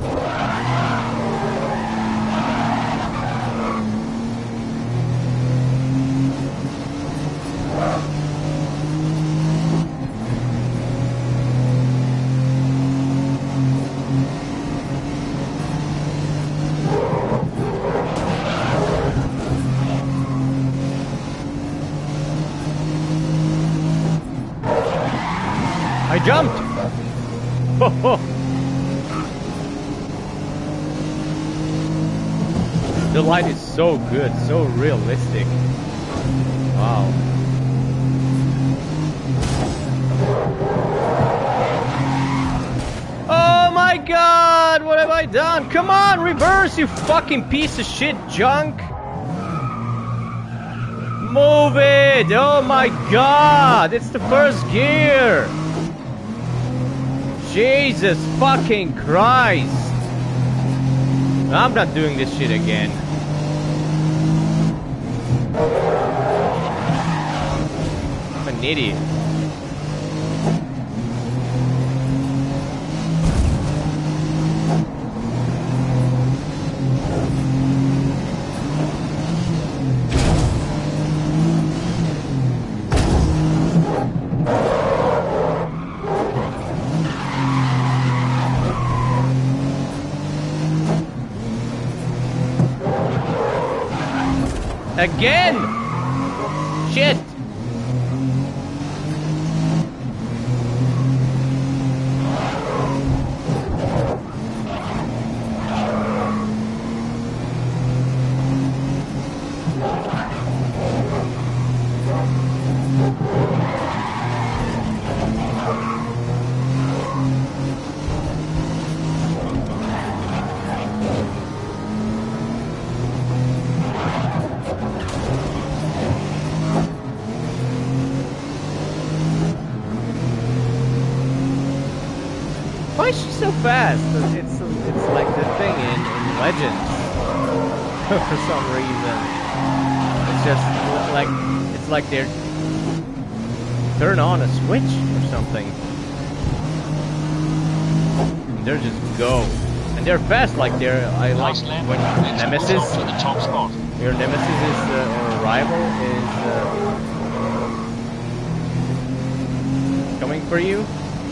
I jumped! Ho ho! The light is so good, so realistic. Wow. Oh my god, what have I done? Come on, reverse, you fucking piece of shit junk. Move it! Oh my god, it's the first gear. Jesus fucking Christ. I'm not doing this shit again. I'm an idiot. Again! Shit! Why is she so fast? It's like the thing in Legends. For some reason. It's just like they're turn on a switch or something. And they're just go. And they're fast like they're like when Nemesis to the top spot. your Nemesis is or rival is coming for you.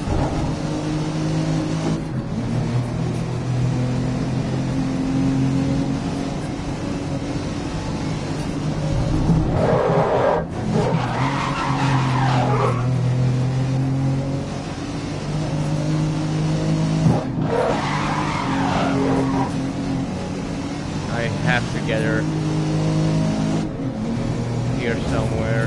Together here somewhere.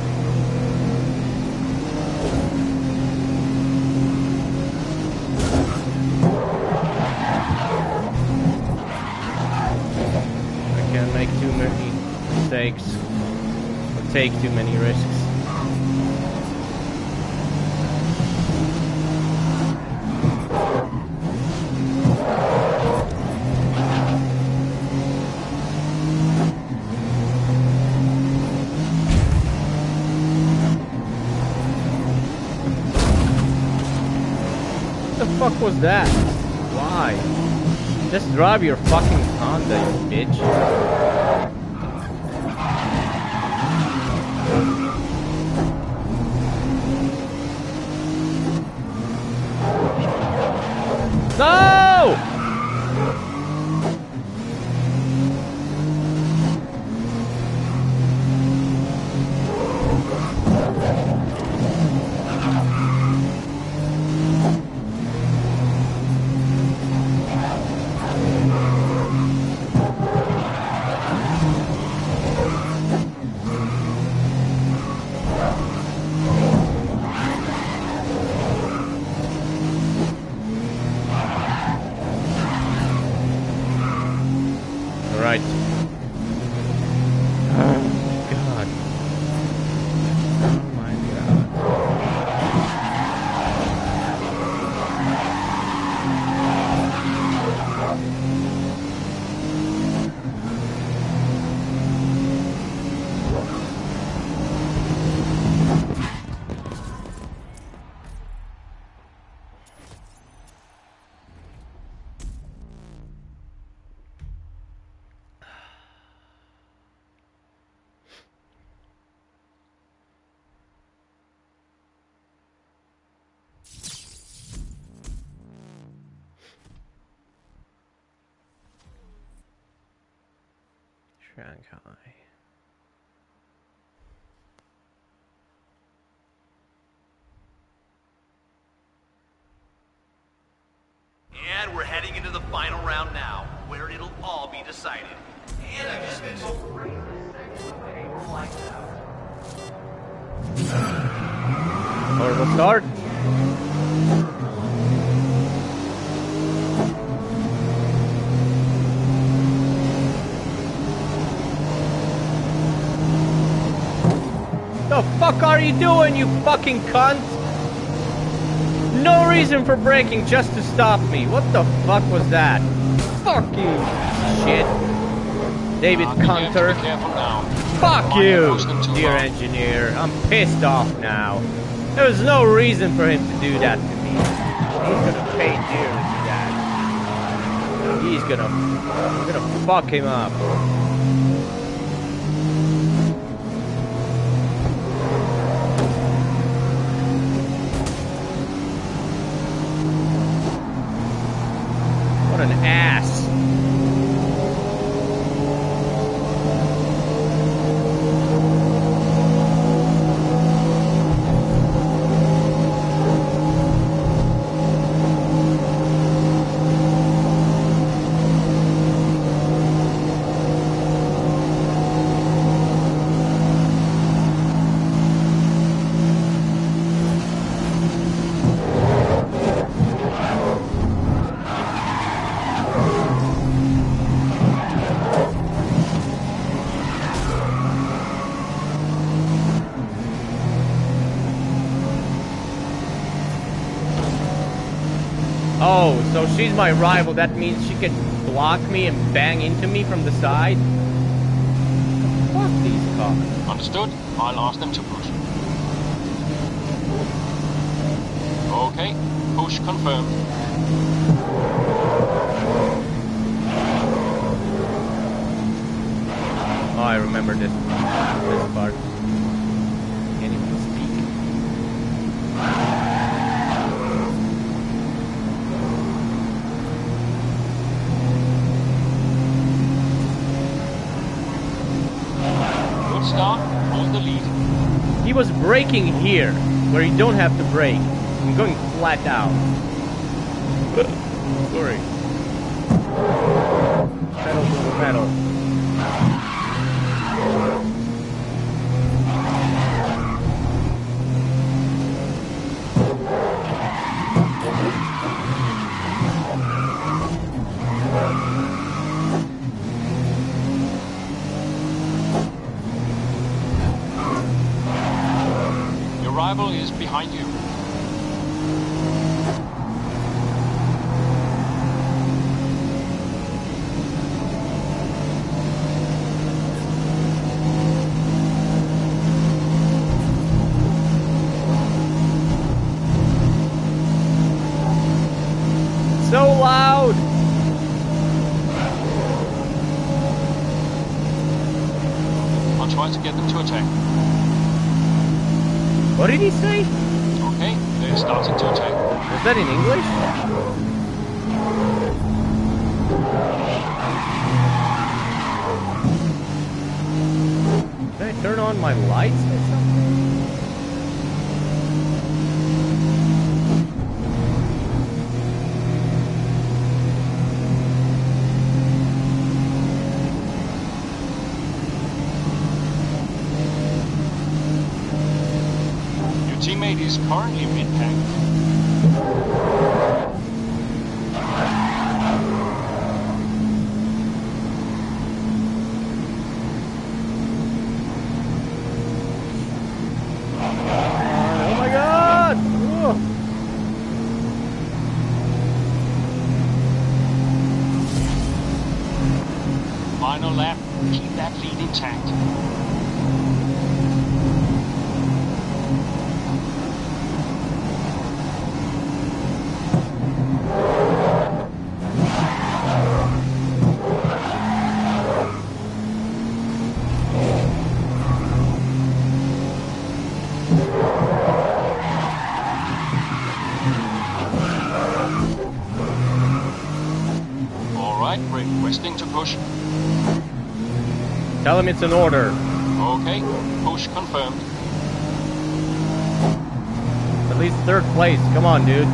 I can't make too many mistakes or take too many risks. What the fuck was that? Why? Just drive your fucking Honda, you bitch. No! Right. Oh god. Oh my Shanghai. And we're heading into the final round now, where it'll all be decided. Orbital start. The fuck are you doing, you fucking cunt? No reason for braking, just to stop me. What the fuck was that? Fuck you, shit. David Cunter. Be careful now. Fuck Might you, push them too dear far. engineer. I'm pissed off now. There was no reason for him to do that to me. He's gonna pay dearly for that. I'm gonna fuck him up. What an ass. Oh, so she's my rival. That means she can block me and bang into me from the side? Fuck these cars. Understood. I'll ask them to push. Okay, push confirmed. Oh, I remember this part. Can't even speak. Good start. Hold the lead. He was braking here, where you don't have to brake. I'm going flat out. Sorry. Pedal to the metal. Your rival is behind you. So loud! I'll try to get them to attack. What did he say? Okay, they're starting to attack. Was that in English? Did I turn on my lights or something? Your teammate is currently mid-pack. Oh my god! Ugh. Final lap. Keep that lead intact. All right, requesting to push. Tell him it's an order. Okay, push confirmed. At least third place. Come on, dude.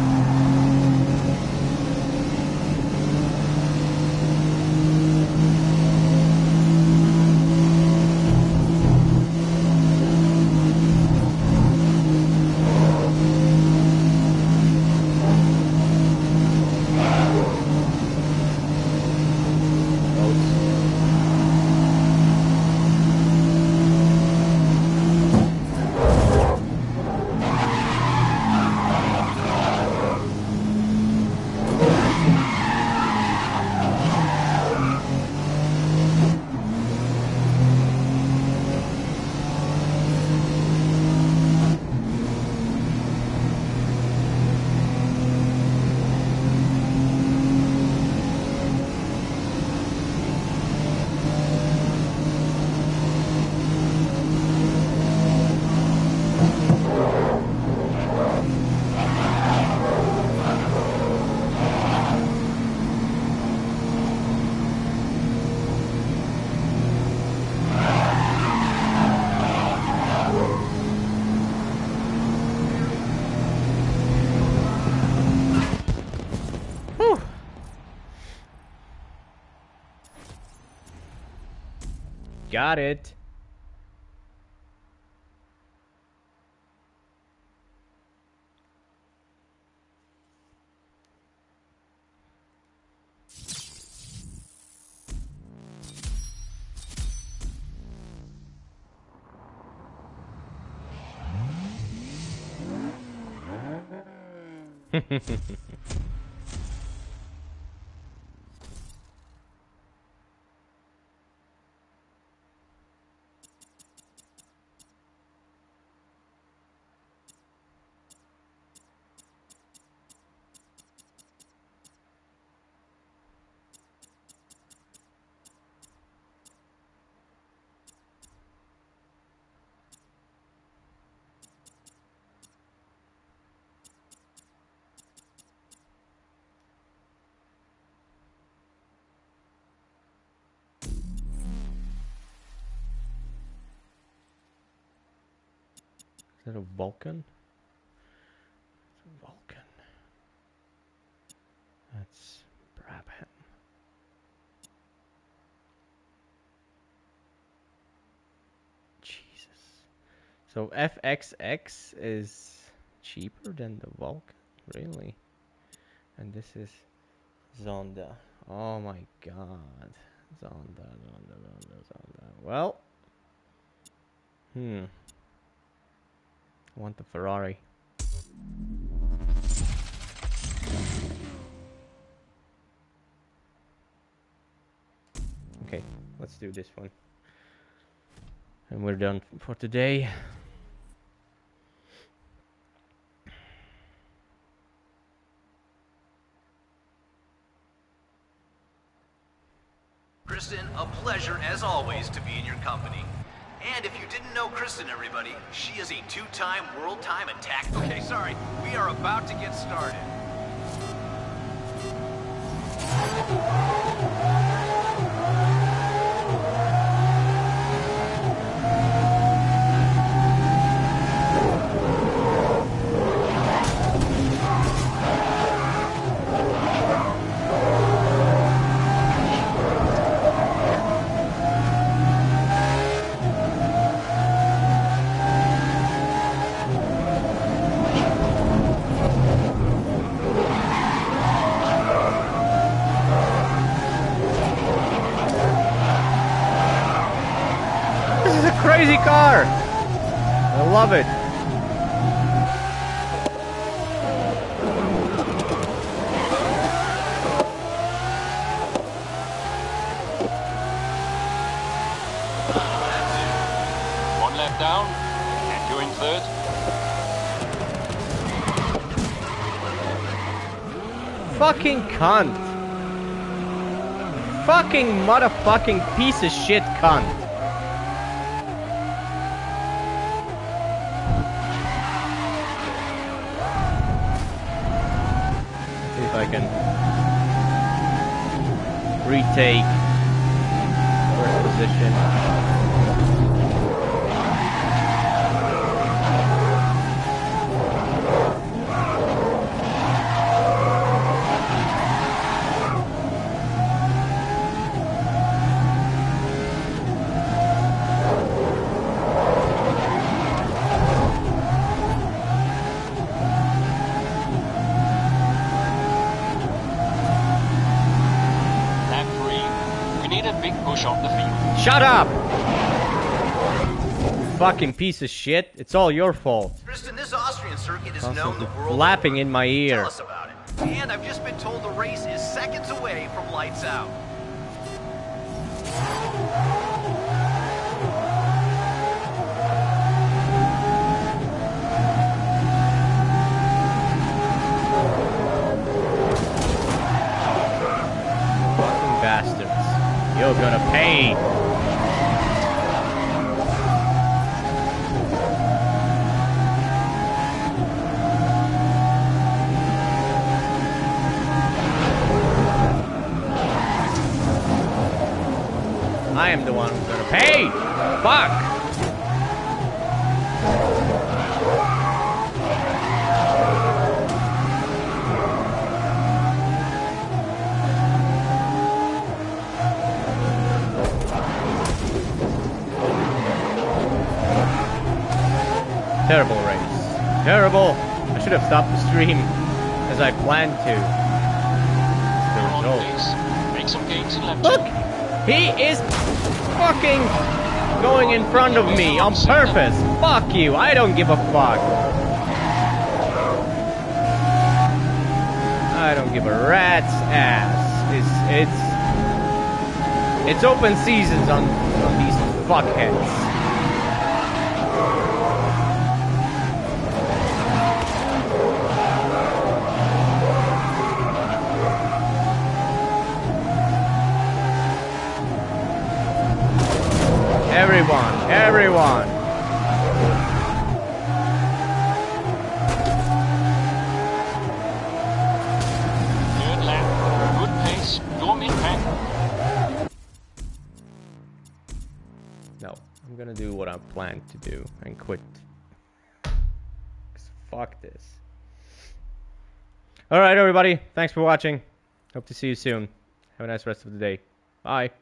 got it. Is that a Vulcan? It's a Vulcan. That's Brabham. Jesus. So FXX is cheaper than the Vulcan? Really? And this is Zonda. Oh my god. Zonda. Well. I want the Ferrari. Okay, let's do this one. And we're done for today. Kristen, a pleasure as always to be in your company. And if you didn't know Kristen, everybody, she is a 2-time world time attack. Okay, sorry, we are about to get started. Crazy car! I love it. One lap down, and you're in third. Fucking cunt. Fucking motherfucking piece of shit cunt. I can retake first position. Shut up! Fucking piece of shit. It's all your fault. Kristen, this Austrian circuit is known the world flapping over. in my ear. Tell us about it. And I've just been told the race is seconds away from lights out. Fucking bastards. You're gonna pay. I am the one who's gonna pay! Fuck! Terrible. I should have stopped the stream as I planned to. The You're on result. pace. Make some gains in lap Look! 2. He is fucking going in front of me on purpose. Fuck you. I don't give a fuck. I don't give a rat's ass. It's open seasons on these fuckheads. Everyone. Third lap. Good pace. Your mid-pack. No, I'm gonna do what I planned to do and quit. 'Cause fuck this. Alright, everybody. Thanks for watching. Hope to see you soon. Have a nice rest of the day. Bye.